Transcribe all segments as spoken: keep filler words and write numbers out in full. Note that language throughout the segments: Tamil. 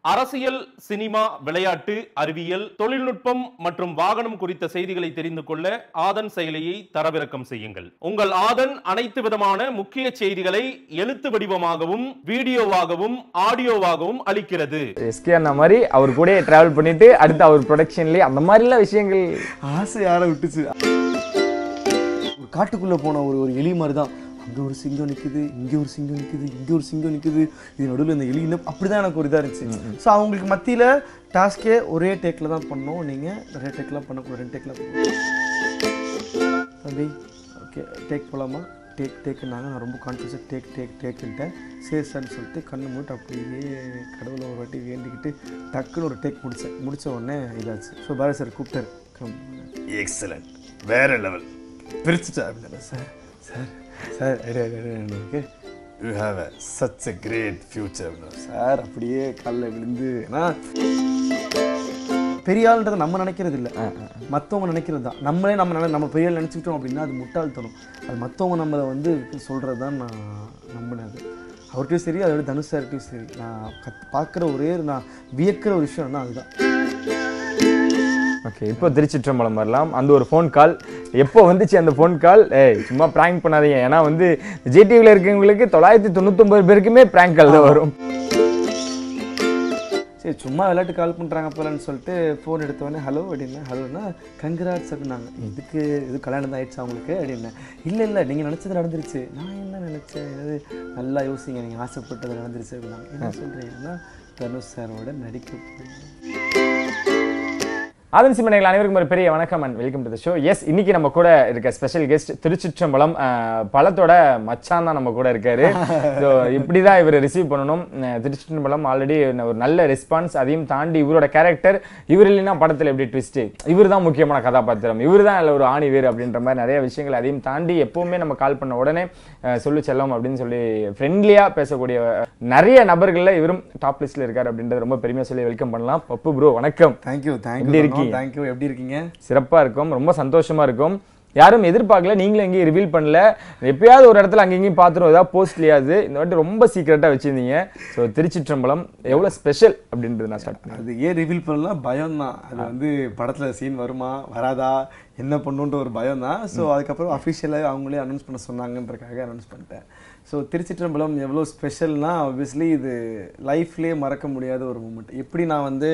அரசியல், சினிமா, விளையாட்டு, அறிவியல், தொழில்நுட்பம் மற்றும் வாகனம் குறித்த செய்திகளை தெரிந்து கொள்ள ஆதன் செயலியை தரவிறக்கம் செய்யுங்கள். உங்கள் ஆதன் அனைத்து விதமான முக்கிய செய்திகளை எழுத்து வடிவமாகவும் வீடியோவாகவும் ஆடியோவாகவும் அளிக்கிறது. எஸ்கே அண்ணா மாதிரி அவர் கூட டிராவல் பண்ணிட்டு அடுத்து அவர் ப்ரொடக்ஷன்லேயே அந்த மாதிரிலாம் விஷயங்கள் ஆசை யார விட்டுச்சு. ஒரு காட்டுக்குள்ளே போன ஒரு ஒரு எலி மாதிரி தான். அங்கே ஒரு சிங்கம் நிற்குது, இங்கே ஒரு சிங்கம் நிற்குது, இங்கே ஒரு சிங்கம் நிற்குது, இது நடுவில் இந்த எலி இன்னும் அப்படி தான் எனக்கு ஒரு இதாக இருந்துச்சு. ஸோ அவங்களுக்கு மத்தியில் டாஸ்கே ஒரே டேக்கில் தான் பண்ணோம். நீங்கள் நிறைய டேக்லாம் பண்ணக்கூடாது, ரெண்டு டேக்கில் பண்ணணும். தம்பி ஓகே டேக் போகலாமா? டேக் டேக்குன்னாங்க. நான் ரொம்ப கான்ஃபியூஸாக டேக் டேக் டேக்குன்ட்டேன். சரி சார்னு சொல்லிட்டு கண்ணு மூட்டு அப்படியே கடவுளை ஒரு வாட்டி வேண்டிக்கிட்டு டக்குன்னு ஒரு டேக் முடித்தேன். முடித்த உடனே இதாச்சு. ஸோ பாரதி சார் கூப்பிட்டாரு. கம் எக்ஸலண்ட், வேறு லெவல், பிரிச்சுட்டா அப்படின்னா சார் சார் சார் இருக்கு you have a such a great future sir. அப்படியே காலில் விழுந்து, ஏன்னா பெரிய ஆளுன்றதை நம்ம நினைக்கிறது இல்லை, மற்றவங்க நினைக்கிறது தான். நம்மளே நம்ம நினை நம்ம பெரிய ஆள் நினச்சிக்கிட்டோம் அப்படின்னா அது முட்டாள்தனம். அது மற்றவங்க நம்மளை வந்து சொல்கிறது தான் நான் நம்பினது. அவர்கிட்டையும் சரி, அதோட தனுஷ் சார்கிட்டையும் சரி, நான் கத் பார்க்குற ஒரே நான் வியக்கிற ஒரு விஷயம்னா அதுதான். ஓகே, இப்போ திருச்சிற்றம்பலம் வரலாம். அந்த ஒரு ஃபோன் கால் எப்போ வந்துச்சு? அந்த ஃபோன் கால் ஏய் சும்மா ப்ராங்க் பண்ணாதீங்க, ஏன்னா வந்து ஜிடிவியில் இருக்கவங்களுக்கு தொள்ளாயிரத்தி தொண்ணூத்தொம்பது பேருக்குமே ப்ராங்க் கால் தான் வரும். சரி சும்மா விளையாட்டு கால் பண்ணுறாங்க போலன்னு சொல்லிட்டு ஃபோன் எடுத்தோடனே ஹலோ அப்படின்னா, ஹலோன்னா கங்க்ராட்ஸ் அப்படின்னாங்க. இதுக்கு இது கல்யாணம் தான் ஆயிடுச்சு அவங்களுக்கு அப்படின்னா. இல்லை இல்லை நீங்கள் நினச்சது நடந்துருச்சு. நான் என்ன நினச்சேன், ஏதாவது நல்லா யோசிங்க, நீங்கள் ஆசைப்பட்டது நடந்துருச்சு அப்படின்னாங்க. என்ன சொல்கிறீங்கன்னா தனுஷ் சாரோட நடிக்க போகிறேன். ஆதன் சிம்மனைகள் அனைவருக்கும் ஒரு பெரிய வணக்கம் and welcome to the show. Yes, இன்னைக்கு நம்ம கூட இருக்க ஸ்பெஷல் கெஸ்ட் திருச்சிற்றம்பலம் பழத்தோட மச்சான் தான் நம்ம கூட இருக்காரு. ஸோ இப்படி தான் இவரை ரிசீவ் பண்ணணும். திருச்சிற்றம்பலம் ஆல்ரெடி ஒரு நல்ல ரெஸ்பான்ஸ், அதையும் தாண்டி இவரோட கேரக்டர், இவர் இல்லைன்னா படத்தில் எப்படி ட்விஸ்ட், இவர் தான் முக்கியமான கதாபாத்திரம், இவர் தான் இல்லை ஒரு ஆணி வேறு அப்படின்ற மாதிரி நிறைய விஷயங்கள். அதையும் தாண்டி எப்பவுமே நம்ம கால் பண்ண உடனே சொல்லு செல்லம் அப்படின்னு சொல்லி ஃப்ரெண்ட்லியாக பேசக்கூடிய நிறைய நபர்களில் இவரும் டாப் லிஸ்ட்டில் இருக்கார் அப்படின்றது ரொம்ப பெருமையாக சொல்லி வெல்கம் பண்ணலாம். பப்பு ப்ரோ வணக்கம். Thank you thank you thank you. எப்படி இருக்கீங்க? சிறப்பா இருக்கும், ரொம்ப சந்தோஷமா இருக்கும். யாரும் எதிர்பார்க்கல, நீங்களும் எங்கேயும் ரிவீல் பண்ணல. எப்பயாவது ஒரு இடத்துல அங்கேயும் பார்த்துரும், ஏதாவது போஸ்ட்லையாவது. இந்த வாட்டி ரொம்ப சீக்கிரட்டா வச்சிருந்தீங்க. ஸோ திருச்சிற்றம்பலம் எவ்வளோ ஸ்பெஷல் அப்படின்றது நான் ஸ்டார்ட் பண்ணேன். அது ஏன் ரிவீல் பண்ணலாம், பயம் தான். அது வந்து படத்தில் சீன் வருமா வராதா என்ன பண்ணுன்ற ஒரு பயம் தான். ஸோ அதுக்கப்புறம் அஃபிஷியலாக அவங்களே அனௌன்ஸ் பண்ண சொன்னாங்கன்றக்காக அனௌன்ஸ் பண்ணிட்டேன். ஸோ திருச்சிற்றம்பலம் எவ்வளோ ஸ்பெஷல்னா, ஆப்வியஸ்லி இது லைஃப்லேயே மறக்க முடியாத ஒரு மூமெண்ட். எப்படி நான் வந்து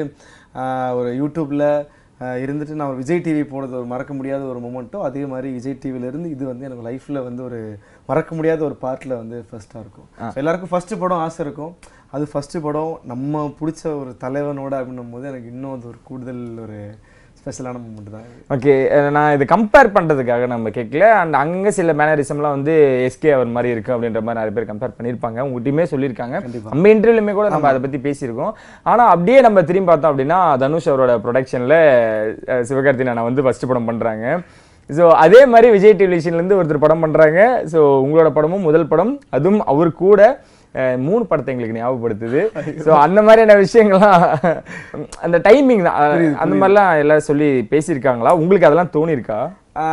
ஒரு யூடியூப்பில் இருந்துட்டு நான் ஒரு விஜய் டிவி போனது ஒரு மறக்க முடியாத ஒரு மூமெண்ட்டோ, அதே மாதிரி விஜய் டிவிலேருந்து இது வந்து எனக்கு லைஃப்பில் வந்து ஒரு மறக்க முடியாத ஒரு பார்ட்டில் வந்து ஃபர்ஸ்ட்டாக இருக்கும். எல்லாருக்கும் ஃபஸ்ட்டு படம் ஆசை இருக்கும். அது ஃபஸ்ட்டு படம் நம்ம பிடிச்ச ஒரு தலைவனோட அப்படின்னும் போது எனக்கு இன்னும் அது ஒரு கூடுதல் ஒரு ஸ்பெஷலான மூமெண்ட் தான். ஓகே, நான் இது கம்பேர் பண்ணுறதுக்காக நம்ம கேட்கல. அண்ட் அங்கே சில மேனரிசம்லாம் வந்து எஸ்கே அவர் மாதிரி இருக்குது அப்படின்ற மாதிரி நிறைய பேர் கம்பேர் பண்ணியிருப்பாங்க, உங்கள்கிட்டயுமே சொல்லியிருக்காங்க. நம்ம இன்டர்வியூலுமே கூட நம்ம அதை பற்றி பேசியிருக்கோம். ஆனால் அப்படியே நம்ம திரும்பி பார்த்தோம் அப்படின்னா தனுஷ் அவரோட ப்ரொடக்ஷனில் சிவகார்த்திகேயனை வந்து ஃபஸ்ட்டு படம் பண்ணுறாங்க. ஸோ அதே மாதிரி விஜய் டெலிவிஷன்லேருந்து ஒருத்தர் படம் பண்ணுறாங்க. ஸோ உங்களோட படமும் முதல் படம், அதுவும் அவர் கூட மூணு படத்தை எங்களுக்கு ஞாபகப்படுத்துது. ஸோ அந்த மாதிரியான விஷயங்கள்லாம் அந்த டைமிங் தான், அந்த மாதிரிலாம் எல்லாரும் சொல்லி பேசியிருக்காங்களா? உங்களுக்கு அதெல்லாம் தோணியிருக்கா?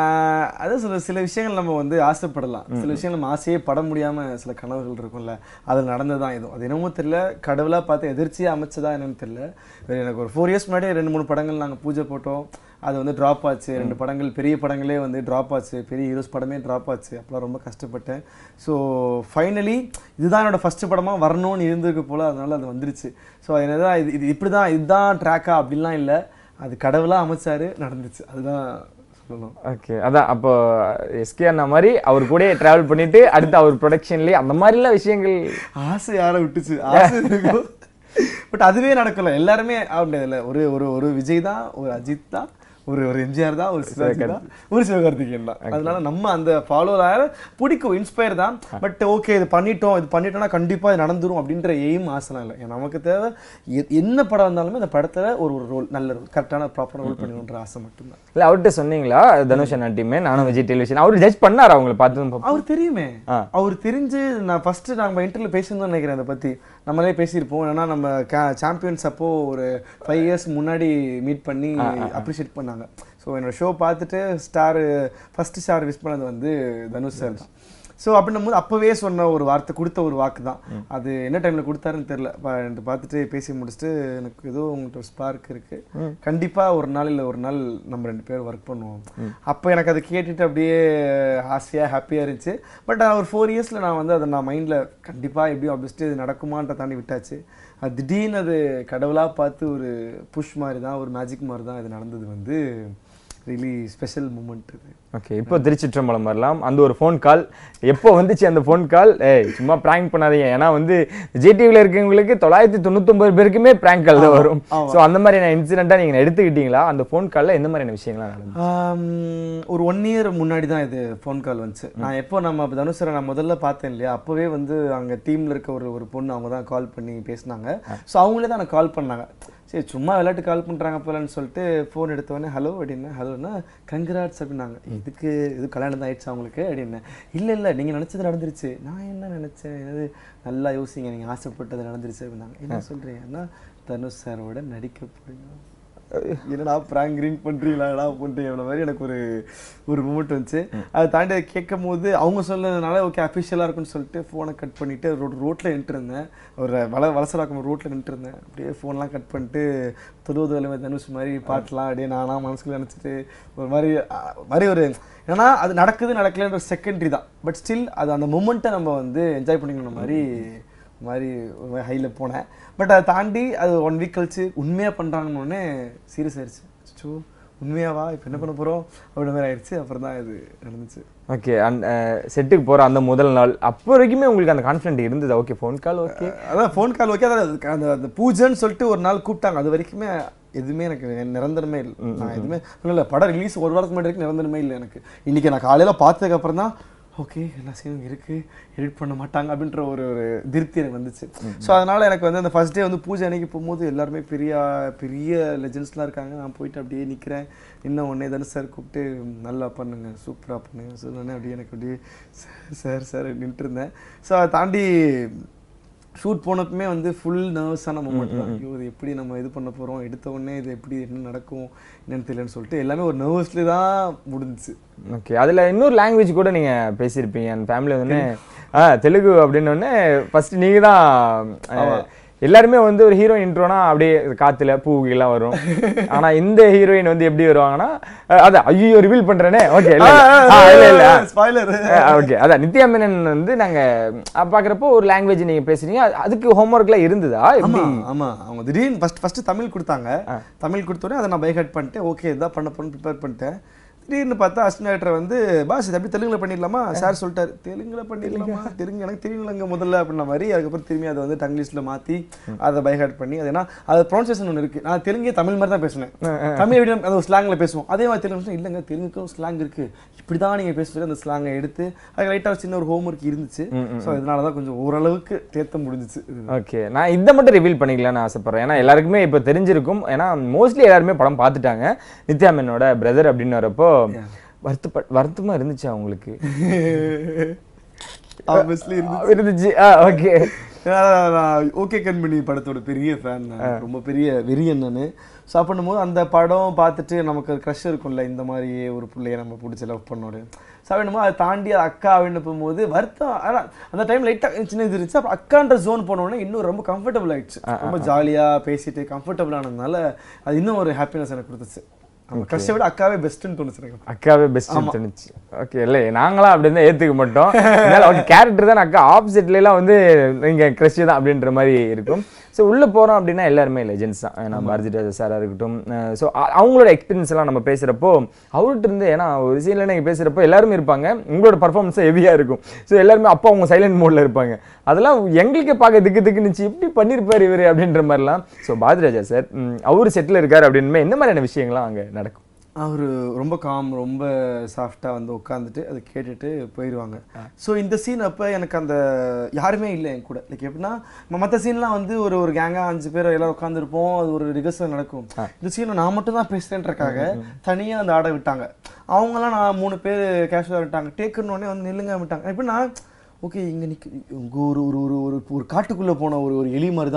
அதான் சொல்ல சில விஷயங்கள் நம்ம வந்து ஆசைப்படலாம், சில விஷயங்கள் நம்ம ஆசையே பட முடியாமல் சில கனவுகள் இருக்கும்ல, அது நடந்ததான். எதுவும் அது என்னமோ தெரியல, கடவுளாக பார்த்து எதிர்ச்சியாக அமைச்சதா என்னன்னு தெரியல. எனக்கு ஒரு ஃபோர் இயர்ஸ் முன்னாடி ரெண்டு மூணு படங்கள் நாங்கள் பூஜை போட்டோம், அது வந்து ட்ராப் ஆச்சு. ரெண்டு படங்கள் பெரிய படங்களே வந்து ட்ராப் ஆச்சு, பெரிய ஹீரோஸ் படமே ட்ராப் ஆச்சு. அப்போலாம் ரொம்ப கஷ்டப்பட்டேன். ஸோ ஃபைனலி இதுதான் என்னோடய ஃபஸ்ட்டு படமாக வரணும்னு இருந்திருக்கு போல், அதனால் அது வந்துருச்சு. ஸோ என்னதான் இது இது இப்படி தான் இதுதான் ட்ராக்கா அப்படின்லாம் இல்லை, அது கடவுளாக அமைச்சாரு, நடந்துச்சு, அதுதான் சொல்லணும். ஓகே, அதான் அப்போ எஸ்கே அண்ணா மாதிரி அவர் கூட ட்ராவல் பண்ணிட்டு அடுத்து அவர் ப்ரொடக்ஷன்லேயே அந்த மாதிரிலாம் விஷயங்கள் ஆசை யார விட்டுச்சு. ஆசை இருக்கும், பட் அதுவே நடக்கல. எல்லாருமே அப்படின்றதில்ல, ஒரு ஒரு ஒரு விஜய் தான், ஒரு அஜித் தான், ஒரு ஒரு எம்ஜிஆர் தான், ஒரு சிவாஜி தான், ஒரு சிவகார்த்திகேயன் தான். அதனால நம்ம அந்த ஃபாலோவர் பிடிக்கும், இன்ஸ்பயர் தான். பட் ஓகே இது பண்ணிட்டோம், இது பண்ணிட்டோம்னா கண்டிப்பாக இது நடந்துரும் அப்படின்ற எய்ம் ஆசைலாம் இல்லை. நமக்கு தேவை என்ன படம் இருந்தாலுமே அந்த படத்தில் ஒரு ஒரு ரோல், நல்ல ரோல், கரெக்டான ப்ராப்பராக ரோல் பண்ணணுன்ற ஆசை மட்டும்தான். இல்லை அவர்கிட்ட சொன்னீங்களா தனுஷ் அண்ணா டீமே நானும் விஜய் டெலிவிஷன் அவர் ஜட்ஜ் பண்ணார் அவங்களை பார்த்து? அவர் தெரியுமே, அவர் தெரிஞ்சு நான் ஃபஸ்ட்டு நம்ம இன்டர்வியூ பேசியிருந்தோம் நினைக்கிறேன். அதை பற்றி நம்மளே பேசியிருப்போம். ஏன்னா நம்ம சாம்பியன்ஸ் அப்போ ஒரு ஃபைவ் இயர்ஸ் முன்னாடி மீட் பண்ணி அப்ரிஷியேட் பண்ணாங்க. ஸோ என்னோட ஷோ பார்த்துட்டு ஸ்டார் ஃபஸ்ட்டு ஸ்டார் விஷ் பண்ணது வந்து தனுஷ் சார் தான். ஸோ அப்படின்னும் போது அப்போவே சொன்ன ஒரு வார்த்தை கொடுத்த ஒரு வாக்கு தான். அது என்ன டைமில் கொடுத்தாருன்னு தெரில. பார்த்துட்டு பேசி முடிச்சுட்டு எனக்கு ஏதோ உங்கள்கிட்ட ஒரு ஸ்பார்க் இருக்குது, கண்டிப்பாக ஒரு நாள் இல்லை ஒரு நாள் நம்ம ரெண்டு பேரும் ஒர்க் பண்ணுவோம். அப்போ எனக்கு அதை கேட்டுட்டு அப்படியே ஆசையாக ஹாப்பியாக இருந்துச்சு. பட் ஒரு ஃபோர் இயர்ஸில் நான் வந்து அதை நான் மைண்டில் கண்டிப்பாக எப்படியும் ஆப்வியஸ்லி இது நடக்குமான்ற தாண்டி விட்டாச்சு. அது திடீர்னு அது கடவுளாக பார்த்து ஒரு புஷ் மாதிரி தான், ஒரு மேஜிக் மாதிரி தான் இது நடந்தது. வந்து ரியலி ஸ்பெஷல் மூமெண்ட் இது. ஓகே, இப்போ திருச்சிற்றம்பலம் வரலாம். அந்த ஒரு ஃபோன் கால் எப்போ வந்துச்சு? அந்த ஃபோன் கால் ஏய் சும்மா ப்ராங்க் பண்ணாதீங்க, ஏன்னா வந்து ஜிடிவியில் இருக்கவங்களுக்கு தொள்ளாயிரத்தி தொண்ணூத்தொம்பது பேருக்குமே ப்ராங்க் கால் தான் வரும். ஸோ அந்த மாதிரியான இன்சிடென்ட்டாக நீங்கள் எடுத்துக்கிட்டீங்களா? அந்த ஃபோன் காலில் எந்த மாதிரியான விஷயங்கள்லாம் நடந்தது? ஒரு ஒன் இயர் முன்னாடி தான் இது ஃபோன் கால் வந்துச்சு. நான் எப்போ நம்ம தனுஷரை நான் முதல்ல பார்த்தேன் இல்லையா, அப்போவே வந்து அங்கே டீமில் இருக்க ஒரு ஒரு பொண்ணு அவங்க தான் கால் பண்ணி பேசினாங்க. ஸோ அவங்களே தான் எனக்கு கால் பண்ணாங்க. சரி சும்மா விளையாட்டு கால் பண்ணுறாங்க போலன்னு சொல்லிட்டு ஃபோன் எடுத்தோடனே ஹலோ அப்படின்னா, ஹலோன்னா கங்க்ராட்ஸ் அப்படின்னாங்க. இதுக்கு இது கல்யாணம் தான் ஆயிடுச்சு அவங்களுக்கு அப்படின்னு. இல்லை இல்லை நீங்கள் நினச்சது நடந்துருச்சு. நான் என்ன நினச்சேன், என்னது நல்லா யோசிங்க, நீங்கள் ஆசைப்பட்டது நடந்துருச்சு அப்படின்னாங்க. என்ன சொல்கிறீங்கன்னா தனுஷ் சாரோட நடிக்க போறீங்க. என்னடா ப்ராங்க் ரீங் பண்ணுறீங்களாடா பண்ணுறீங்க மாதிரி எனக்கு ஒரு ஒரு மூமெண்ட் வந்துச்சு. அதை தாண்டி அதை கேட்கும் போது அவங்க சொன்னதுனால ஓகே அஃபிஷியலாக இருக்குன்னு சொல்லிட்டு ஃபோனை கட் பண்ணிவிட்டு ரோட் ரோட்டில் நின்றுருந்தேன். ஒரு வள வலசராக்கும் ரோட்டில் நின்றுருந்தேன். அப்படியே ஃபோன்லாம் கட் பண்ணிட்டு தொழுவது வலிமை தனுஷ் மாதிரி பாட்டெலாம் அப்படியே நானாக மனசுக்குள்ள நினச்சிட்டு ஒரு மாதிரி மாதிரி ஒரு ஏன்னா அது நடக்குது நடக்கலன்ற செகண்டரி தான். பட் ஸ்டில் அது அந்த மூமெண்ட்டை நம்ம வந்து என்ஜாய் பண்ணிக்கணும் மாதிரி மாதிரி ஒரு ஹையில் போனேன். பட் அதை தாண்டி அது ஒன் வீக் கழிச்சு உண்மையாக பண்ணுறாங்கன்னொடனே சீரியஸ் ஆயிடுச்சு. ஸோ உண்மையாவா இப்போ என்ன பண்ண போகிறோம் அப்படின்ற மாதிரி ஆயிடுச்சு. அப்புறம் தான் இது நடந்துச்சு. ஓகே, அந்த செட்டுக்கு போகிற அந்த முதல் நாள் அப்போ வரைக்குமே உங்களுக்கு அந்த கான்ஃபிடென்ட் இருந்தது? ஓகே ஃபோன் கால் ஓகே, அதான் ஃபோன் கால் ஓகே. அதான் அந்த அந்த பூஜைன்னு சொல்லிட்டு ஒரு நாள் கூப்பிட்டாங்க. அது வரைக்குமே எதுவுமே எனக்கு நிரந்தரமே இல்லை. நான் எதுவுமே இல்லை, படம் ரிலீஸ் ஒரு வாரத்துக்கு முன்னாடி வரைக்கும் நிரந்தரமே இல்லை எனக்கு. இன்றைக்கி நான் காலையில் பார்த்ததுக்கப்புறம் தான் ஓகே எல்லா சீனும் இருக்குது, எடிட் பண்ண மாட்டாங்க அப்படின்ற ஒரு ஒரு திருப்தி எனக்கு வந்துச்சு. ஸோ அதனால் எனக்கு வந்து அந்த ஃபஸ்ட் டே வந்து பூஜை அன்னைக்கு போகும்போது எல்லாருமே பெரிய பெரிய லெஜெண்ட்ஸ்லாம் இருக்காங்க. நான் போயிட்டு அப்படியே நிற்கிறேன். இன்னும் ஒன்றே தானே சார் கூப்பிட்டு நல்லா பண்ணுங்க சூப்பராக பண்ணுங்க சொன்னோன்னே அப்படியே எனக்கு அப்படியே சார் சார் நின்றுருந்தேன். ஸோ அதை தாண்டி ஷூட் போனப்பவுமே வந்து ஃபுல் நர்வஸான மூமெண்ட் தான். ஐயோ இது எப்படி நம்ம இது பண்ண போகிறோம், எடுத்த உடனே இது எப்படி என்ன நடக்கும் என்னன்னு தெரியலன்னு சொல்லிட்டு எல்லாமே ஒரு நர்வஸ்லேயே தான் முடிஞ்சிச்சு. ஓகே, அதில் இன்னொரு லாங்குவேஜ் கூட நீங்கள் பேசியிருப்பீங்க. என் ஃபேமிலி வந்து ஆ தெலுங்கு அப்படின்னோடனே ஃபஸ்ட்டு நீங்கள் தான் எல்லாருமே வந்து ஒரு ஹீரோயின் இன்ட்ரோனா அப்படியே காத்துல பூவெல்லாம் வரும். ஆனா இந்த ஹீரோயின் வந்து எப்படி வருவாங்கன்னா அதான் ஐயோ ரிவீல் பண்றேனே ஓகே இல்ல இல்ல இல்ல ஸ்பாயிலர் ஓகே அதான் நித்யா மேனன் வந்து நாங்க பாக்குறப்போ ஒரு லாங்குவேஜ் நீங்க பேசுறீங்க, அதுக்கு ஹோம்ஒர்க்லாம் இருந்ததா? ஆமா ஆமா அவங்க திடீர்னு ஃபர்ஸ்ட் ஃபர்ஸ்ட் தமிழ் கொடுத்தாங்க. தமிழ் கொடுத்தோடனே அதை நான் பை ஹார்ட் பண்ணிட்டேன். ஓகே இதான் பண்ண போறேன்னு ப்ரிப்பேர் பண்ணிட்டேன். திடீர்னு பார்த்தா அசிஸ்டன்ட் டைரக்டர் வந்து பாஸ் இது அப்படி தெலுங்குல பண்ணிடலாமா சார் சொல்லிட்டாரு. தெலுங்குல பண்ணிடலாமா, தெலுங்கு எனக்கு தெரியலங்க முதல்ல அப்படின்ற மாதிரி. அதுக்கப்புறம் திரும்பி அதை வந்து டங்கிலீஷ்ல மாற்றி அதை பைஹார்ட் பண்ணி அது ஏன்னா அது ப்ரொனன்சியேஷன் ஒன்று இருக்குது. நான் தெலுங்கே தமிழ் மாதிரி தான் பேசுனேன். தமிழ் எப்படி அந்த ஸ்லாங்கில் பேசுவோம் அதே மாதிரி தெலுங்கு இல்லைங்க தெலுங்குக்கும் ஸ்லாங் இருக்குது, இப்படி தான் நீங்கள் பேசுகிறது அந்த ஸ்லாங்கை எடுத்து அது லைட்டாக சின்ன ஒரு ஹோம் ஒர்க் இருந்துச்சு. ஸோ இதனால தான் கொஞ்சம் ஓரளவுக்கு தேர்த்த முடிஞ்சிச்சு. ஓகே, நான் இதை மட்டும் ரிவீல் பண்ணிக்கலாம்னு ஆசைப்பட்றேன். ஏன்னா எல்லாருக்குமே இப்போ தெரிஞ்சிருக்கும். ஏன்னா மோஸ்ட்லி எல்லாருமே படம் பார்த்துட்டாங்க. நித்யா மேனனோட பிரதர் அப்படின்னு வரப்போ வருத்தப்ப வருத்தமா இருந்துச்சு அவங்களுக்கு? இருந்துச்சு. ஓகே ஓகே கண்மணி படத்தோட பெரிய ஃபேன், ரொம்ப பெரிய வெறியன் நான். ஸோ பண்ணும்போது அந்த படம் பார்த்துட்டு நமக்கு க்ரஷ் இருக்கும்ல, இந்த மாதிரியே ஒரு பிள்ளைய நம்ம பிடிச்சி லவ் பண்ணோடு. ஸோ அப்படின்னும் அதை தாண்டி அக்கா அப்படின்னு போகும்போது வருத்தம். ஆனால் அந்த டைம் லைட்டாக சின்ன இது இருந்துச்சு. அப்புறம் அக்கான்ற ஜோன் போனோடனே இன்னும் ரொம்ப கம்ஃபர்டபுள் ஆகிடுச்சு. ரொம்ப ஜாலியாக பேசிட்டு கம்ஃபர்டபுள் ஆனதுனால அது இன்னும் ஒரு ஹாப்பினஸ் எனக்கு கொடுத்துச்சு. க்ரஷை விட அக்காவே பெஸ்ட்டுன்னு தோணுச்சு. அக்காவே பெஸ்ட்டுன்னு தோணுச்சு. ஓகே, இல்லை நாங்களாம் அப்படி இருந்தால் ஏற்றுக்க மாட்டோம். ஓகே கேரக்டர் தான் அக்கா, ஆப்போசிட்லாம் வந்து நீங்கள் க்ரஷ் தான் அப்படின்ற மாதிரி இருக்கும். ஸோ உள்ளே போகிறோம் அப்படின்னா எல்லாருமே லெஜெண்ட்ஸ் தான். ஏன்னா பாரதி ராஜா சாராக இருக்கட்டும். ஸோ அவங்களோட எக்ஸ்பீரியன்ஸ் எல்லாம் நம்ம பேசுகிறப்போ அவர்கிட்ட இருந்து ஏன்னா ஒரு சீனில் நீங்கள் பேசுகிறப்போ எல்லாருமே இருப்பாங்க, உங்களோட பர்ஃபார்மன்ஸும் ஹெவியாக இருக்கும். ஸோ எல்லாருமே அப்போ அவங்க சைலண்ட் மோடில் இருப்பாங்க. அதெல்லாம் எங்களுக்கே பார்க்க திக்கு திக்குனுச்சு, இப்படி பண்ணியிருப்பார் இவர் அப்படின்ற மாதிரிலாம். ஸோ பாரதி ராஜா சார் அவர் செட்டில் இருக்கார் அப்படின்னு என்ன மாதிரியான விஷயங்கள்லாம் அங்கே நடக்கும்? அவர் ரொம்ப காம், ரொம்ப சாஃப்டாக வந்து உட்காந்துட்டு அதை கேட்டுட்டு போயிடுவாங்க. ஸோ இந்த சீன் அப்போ எனக்கு அந்த யாருமே இல்லை என் கூட. லைக் எப்படின்னா மற்ற சீன்லாம் வந்து ஒரு ஒரு கேங்காக அஞ்சு பேர் எல்லாம் உட்காந்துருப்போம், அது ஒரு ரிகர்சல் நடக்கும். இந்த சீனை நான் மட்டும் தான் பேசுகிறேன்றக்காக தனியாக அந்த ஆடை விட்டாங்க. அவங்களாம் நான் மூணு பேர் கேஷுவலாக விட்டாங்க. டேக்குன்னொடனே வந்து நில்லுங்க விட்டாங்க. எப்படின்னா ஓகே இங்கே நிற்க இங்கே ஒரு ஒரு ஒரு ஒரு காட்டுக்குள்ளே போன ஒரு ஒரு எலி மாதிரி தான்.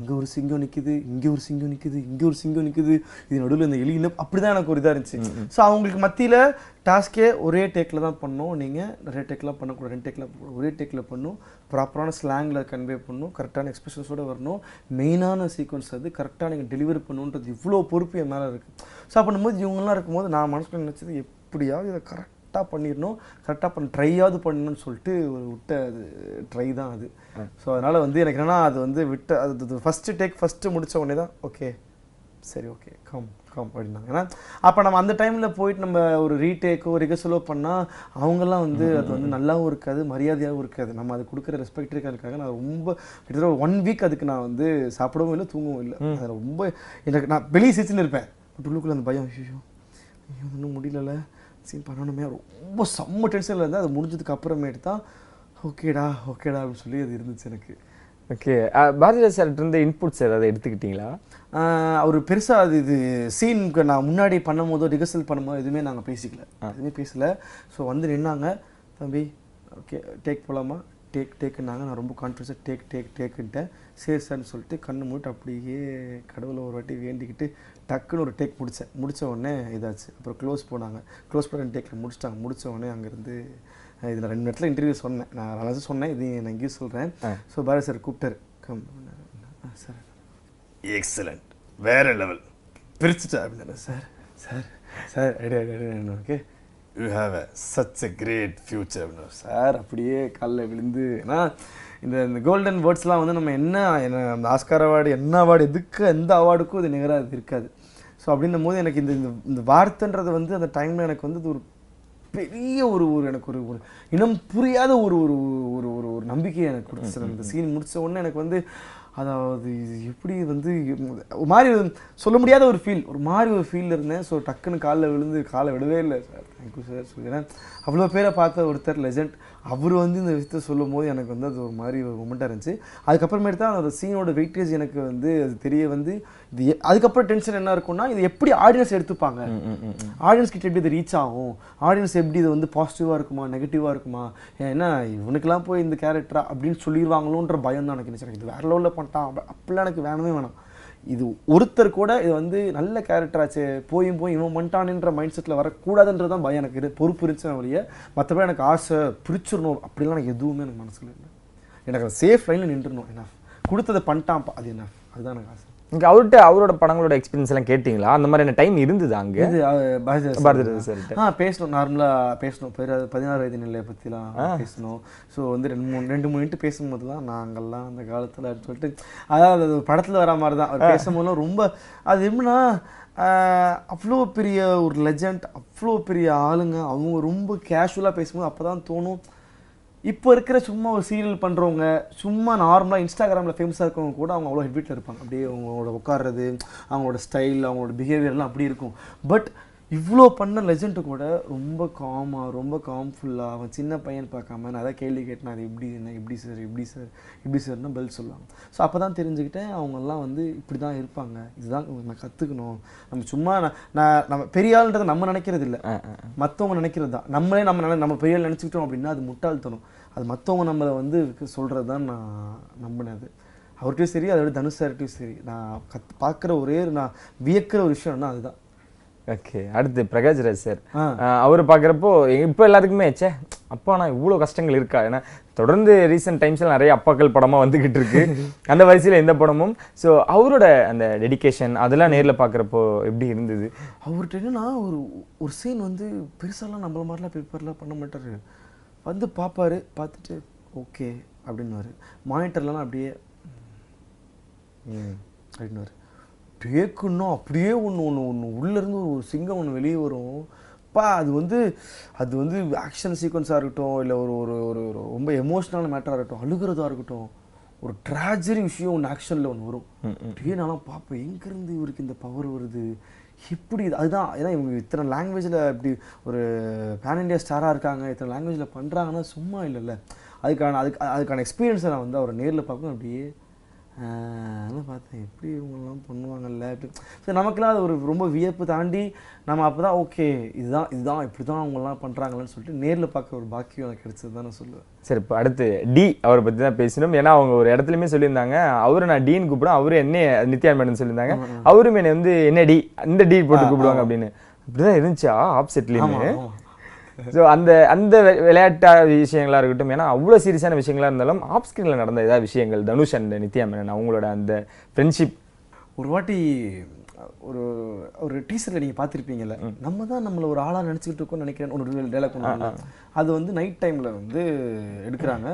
அங்கே ஒரு சிங்கம் நிற்குது, இங்கே ஒரு சிங்கம் நிற்குது, இங்கே ஒரு சிங்கம் நிற்குது, இது நடுவில் இந்த எலி இன்னும் அப்படி தான் எனக்கு ஒரு இதாக இருந்துச்சு. ஸோ அவங்களுக்கு மத்தியில் டாஸ்கே ஒரே டேக்கில் தான் பண்ணணும். நீங்கள் நிறைய டேக்கெலாம் பண்ணக்கூடாது, ரெண்டு டேக்கில் ஒரே டேக்கில் பண்ணணும், ப்ராப்பரான ஸ்லாங்கில் கன்வே பண்ணணும், கரெக்டான எக்ஸ்பிரஷன்ஸோடு வரணும், மெயினான சீக்வன்ஸ் அது கரெக்டாக நீங்கள் டெலிவரி பண்ணணுன்றது இவ்வளோ பொறுப்பு என் மேலே இருக்குது. ஸோ பண்ணும்போது இவங்கெல்லாம் இருக்கும்போது நான் மனசுக்குள்ள நினச்சது எப்படியாவது இதை கரெக்டாக பண்ணிடணும், கரெக்டாக பண்ண ட்ரையாவது பண்ணணும்னு சொல்லிட்டு ஒரு விட்ட அது ட்ரை தான் அது. ஸோ அதனால் வந்து எனக்கு என்னென்னா அது வந்து விட்ட அது ஃபஸ்ட்டு டேக் ஃபஸ்ட்டு முடித்த உடனே தான் ஓகே சரி ஓகே கம் கம் அப்படின்னாங்க. ஏன்னா அப்போ நம்ம அந்த டைமில் போயிட்டு நம்ம ஒரு ரீடேக்கோ ரிகர்சலோ பண்ணால் அவங்கெல்லாம் வந்து அது வந்து நல்லாவும் இருக்காது, மரியாதையாகவும் இருக்காது. நம்ம அது கொடுக்குற ரெஸ்பெக்ட் இருக்கிறதுக்காக நான் ரொம்ப கிட்டத்தட்ட ஒன் வீக் அதுக்கு நான் வந்து சாப்பிடவும் இல்லை, தூங்கவும் இல்லை. அது ரொம்ப எனக்கு நான் வெளியே சிரிச்சுன்னு இருப்பேன், பட் உள்ளுக்குள்ள அந்த பயம், ஐயோ ஐயோ ஒன்றும் முடியல சீன் பண்ணணுமே, ரொம்ப செம்ம டென்ஷனில் இருந்தால் அது முடிஞ்சதுக்கு அப்புறமேட்டு தான் ஓகேடா ஓகேடா அப்படின்னு சொல்லி அது இருந்துச்சு எனக்கு. ஓகே, பாரதிராஜ் சார் இருந்து இன்புட்ஸ் ஏதாவது எடுத்துக்கிட்டீங்களா? அவர் பெருசாக அது இது சீனுக்கு நான் முன்னாடி பண்ணும் போதோ ரிகர்சல் பண்ணும்போது எதுவுமே நாங்கள் பேசிக்கல, எதுவுமே பேசலை. ஸோ வந்து நின்னாங்க, தம்பி ஓகே டேக் போகலாமா, டேக் டேக்குன்னாங்க. நான் ரொம்ப கான்ஃபிடன்ஸாக டேக் டேக் டேக்குன்ட்டேன். சரி சார்னு சொல்லிட்டு கண்ணு மூட்டு அப்படியே கடவுளை ஒரு வாட்டி வேண்டிக்கிட்டு டக்குன்னு ஒரு டேக் முடித்தேன். முடித்த உடனே இதாச்சு. அப்புறம் க்ளோஸ் போனாங்க, க்ளோஸ் பண்ண ரெண்டு டேக்கில் முடிச்சிட்டாங்க. முடித்த உடனே அங்கேருந்து இது நான் ரெண்டு இடத்துல இன்டர்வியூ சொன்னேன், நான் நல்லா சொன்னேன், இது நான் இங்கேயும் சொல்கிறேன். ஸோ பாரதி சார் கூப்பிட்டாரு, கம் சார் எக்ஸலண்ட் வேற லெவல் பிரிச்சுட்டா அப்படின்னா, sir sir sir idea idea okay you have a such a great future அப்படின்னா சார் அப்படியே காலில் விழுந்து. ஏன்னா இந்த இந்த கோல்டன் வேர்ட்ஸ்லாம் வந்து நம்ம என்ன என்ன அந்த ஆஸ்கார் அவார்டு என்ன அவார்டு எதுக்கு எந்த அவார்டுக்கும் இது நிகராக அது இருக்காது. ஸோ அப்படின்னும் போது எனக்கு இந்த இந்த வார்த்தைன்றது வந்து அந்த டைமில் எனக்கு வந்து ஒரு பெரிய ஒரு ஒரு எனக்கு ஒரு ஒரு இனம் புரியாத ஒரு ஒரு ஒரு ஒரு ஒரு நம்பிக்கையை எனக்கு கொடுத்துச்சு. அந்த சீன் முடித்த உடனே எனக்கு வந்து அதாவது இது எப்படி வந்து ஒரு மாதிரி சொல்ல முடியாத ஒரு ஃபீல், ஒரு மாதிரி ஒரு ஃபீல் இருந்தேன். ஸோ டக்குன்னு காலில் விழுந்து காலை விடவே இல்லை சார், தேங்க்யூ சார் சொல்லிக்கிறேன். அவ்வளோ பேரை பார்த்த ஒருத்தர் லெஜண்ட், அவர் வந்து இந்த விஷயத்த சொல்லும் போது எனக்கு வந்து அது ஒரு மாதிரி ஒரு மொமெண்ட்டாக இருந்துச்சு. அதுக்கப்புறமேட்டு தான் அந்த சீனோட வெயிட்டேஜ் எனக்கு வந்து அது தெரிய வந்து இது அதுக்கப்புறம் டென்ஷன் என்ன இருக்கும்னா இது எப்படி ஆடியன்ஸ் எடுத்துப்பாங்க, ஆடியன்ஸ் கிட்ட எப்படி இது ரீச் ஆகும், ஆடியன்ஸ் எப்படி இது வந்து பாசிட்டிவாக இருக்குமா நெகட்டிவாக இருக்குமா, ஏன்னா இவனுக்கெல்லாம் போய் இந்த கேரக்டரா அப்படின்னு சொல்லிடுவாங்களோன்ற பயம் தான் எனக்கு இருந்துச்சு. இது வேற லெவலில் பண்ணிட்டான் அப்படிலாம் எனக்கு வேணவே வேணாம். இது ஒருத்தர் கூட இது வந்து நல்ல கேரக்டராச்சு போயும் போய் இவன் பண்ணிட்டானுன்ற மைண்ட் செட்டில் வரக்கூடாதுன்றது தான் பயம் எனக்கு இது பொறுப்பு இருந்துச்சு வழிய. மற்றபடி எனக்கு ஆசை பிரிச்சிடணும் அப்படிலாம் எனக்கு எதுவுமே எனக்கு மனசில் இல்லை. எனக்கு அந்த சேஃப் லைனில் நின்றுணும், என்ன கொடுத்ததை பண்ணிட்டான்ப்பா அது என்ன, அதுதான் எனக்கு ஆசை. இங்கே அவர்கிட்ட அவரோட படங்களோட எக்ஸ்பீரியன்ஸ் எல்லாம் கேட்டிங்களா? அந்த மாதிரியான டைம் இருந்தது அங்கே? பாரதிராஜ் சார் ஆ பேசணும், நார்மலாக பேசணும், பதினாறு வயது நிலையை பற்றிலாம் பேசணும். ஸோ வந்து ரெண்டு மூணு ரெண்டு மூணு மினிட்டு பேசும்போது தான் நாங்கள்லாம் அந்த காலத்தில் அப்படின்னு சொல்லிட்டு அதாவது அது படத்தில் வர மாதிரி தான் அவர் பேசும்போதுலாம் ரொம்ப அது எப்படின்னா அவ்வளோ பெரிய ஒரு லெஜண்ட், அவ்வளோ பெரிய ஆளுங்க, அவங்க ரொம்ப கேஷுவலாக பேசும்போது அப்போ தான் தோணும் இப்போ இருக்கிற சும்மா ஒரு சீரியல் பண்ணுறவங்க சும்மா நார்மலாக இன்ஸ்டாகிராமில் ஃபேமஸாக இருக்கவங்க கூட அவங்க அவ்வளோ ஹெட்வீட்டில் இருப்பாங்க. அப்படியே அவங்களோட உட்கார்றது, அவங்களோட ஸ்டைல், அவங்களோட பிஹேவியர்லாம் அப்படி இருக்கும். பட் இவ்வளோ பண்ண லெஜெண்ட்டு கூட ரொம்ப காமாக, ரொம்ப காம்ஃபுல்லாக, அவன் சின்ன பையன் பார்க்காம நான் அதான் கேள்வி கேட்டேன், அது எப்படி என்ன இப்படி சார் இப்படி சார் இப்படி சார்னா பெல் சொல்லுவாங்க. ஸோ அப்போ தான் தெரிஞ்சுக்கிட்டேன் அவங்கெல்லாம் வந்து இப்படி தான் இருப்பாங்க, இதுதான் நான் கற்றுக்கணும். நம்ம சும்மா நான் நம்ம பெரிய ஆளுன்றதை நம்ம நினைக்கிறது இல்லை, மற்றவங்க நினைக்கிறது தான். நம்மளே நம்ம நம்ம பெரிய ஆள் நினச்சிக்கிட்டோம் அப்படின்னா அது முட்டாள்தனம். அது மற்றவங்க நம்மளை வந்து சொல்கிறது தான் நான் நம்பினது. அவர்கிட்டையும் சரி, அதோட தனுஷ் சார்கிட்டையும் சரி, நான் கத் பார்க்குற ஒரே நான் வியக்கிற ஒரு விஷயம்னா அதுதான். ஓகே, அடுத்து பிரகாஷ்ராஜ் சார், அவர் பார்க்குறப்போ இப்போ எல்லாத்துக்குமே ச்சே அப்பா நான் இவ்வளோ கஷ்டங்கள் இருக்கா, ஏன்னா தொடர்ந்து ரீசெண்ட் டைம்ஸில் நிறைய அப்பாக்கள் படமாக வந்துக்கிட்டு இருக்கு, அந்த வரிசையில் எந்த படமும். ஸோ அவரோட அந்த டெடிக்கேஷன் அதெல்லாம் நேரில் பார்க்குறப்போ எப்படி இருந்தது? அவர்கிட்ட என்னன்னா ஒரு ஒரு சீன் வந்து பெருசாலாம் நம்மள மாதிரிலாம் ப்ரிப்பேர்லாம் பண்ண மாட்டார். வந்து பார்ப்பாரு, பார்த்துட்டு ஓகே அப்படின்னுவார். மானிட்டர்லாம் அப்படியே ம் அப்படின்னுவார். டேக்குன்னா அப்படியே ஒன்று ஒன்று ஒன்று உள்ளேருந்து ஒரு சிங்கம் ஒன்று வெளியே வரும். பா அது வந்து அது வந்து ஆக்ஷன் சீக்வன்ஸாக இருக்கட்டும், இல்லை ஒரு ஒரு ஒரு ரொம்ப எமோஷ்னலான மேட்டராக இருக்கட்டும், அழுகிறதா இருக்கட்டும், ஒரு ட்ராஜடி விஷயம் ஒன்று ஆக்ஷனில் ஒன்று வரும். அப்படியே நான்லாம் பார்ப்பேன், எங்கேருந்து இவருக்கு இந்த பவர் வருது, இப்படி அதுதான். ஏன்னா இவங்க இத்தனை லாங்குவேஜில் இப்படி ஒரு பேன் இண்டியா ஸ்டாராக இருக்காங்க, இத்தனை லாங்குவேஜில் பண்ணுறாங்கன்னா சும்மா இல்லைல்ல. அதுக்கான அதுக்கு அதுக்கான எக்ஸ்பீரியன்ஸை நான் வந்து அவரை நேரில் பார்க்கணும். அப்படியே அதெல்லாம் பார்த்தேன் எப்படி இவங்கெல்லாம் பண்ணுவாங்கல்ல அப்படி. ஸோ நமக்குலாம் அது ஒரு ரொம்ப வியப்பு தாண்டி நம்ம அப்போ தான் ஓகே இதுதான் இதுதான் இப்படி தான் அவங்கெல்லாம் பண்ணுறாங்களேன்னு சொல்லிட்டு நேரில் பார்க்க ஒரு பாக்கியம் எனக்கு கிடைச்சது தான் நான் சொல்லுவேன். சரி, இப்போ அடுத்து டி அவரை பற்றி தான் பேசணும். ஏன்னா அவங்க ஒரு இடத்துலையுமே சொல்லியிருந்தாங்க, அவரை நான் டீன்னு கூப்பிடுவேன், அவரு என்ன நித்யா மேடம் சொல்லியிருந்தாங்க, அவரும் என்னை வந்து என்ன டி இந்த டி போட்டு கூப்பிடுவாங்க அப்படின்னு. அப்படிதான் இருந்துச்சா ஆப்செட்லேயுமே? ஸோ அந்த அந்த விளையாட்டா விஷயங்களா இருக்கட்டும், ஏன்னா அவ்வளோ சீரியஸான விஷயங்களா இருந்தாலும் ஆஃப் ஸ்க்ரீனில் நடந்த ஏதாவது விஷயங்கள் தனுஷ் அண்ட் நித்யா மேனன் அவங்களோட அந்த ஃப்ரெண்ட்ஷிப். ஒரு வாட்டி ஒரு ஒரு டீசரில் நீங்கள் பார்த்துருப்பீங்கல்ல, நம்ம தான் நம்மளை ஒரு ஆளாக நினச்சிக்கிட்டு இருக்கோம்னு நினைக்கிறேன் ஒரு டைலாக் பண்ணுவாங்க. அது வந்து நைட் டைமில் வந்து எடுக்கிறாங்க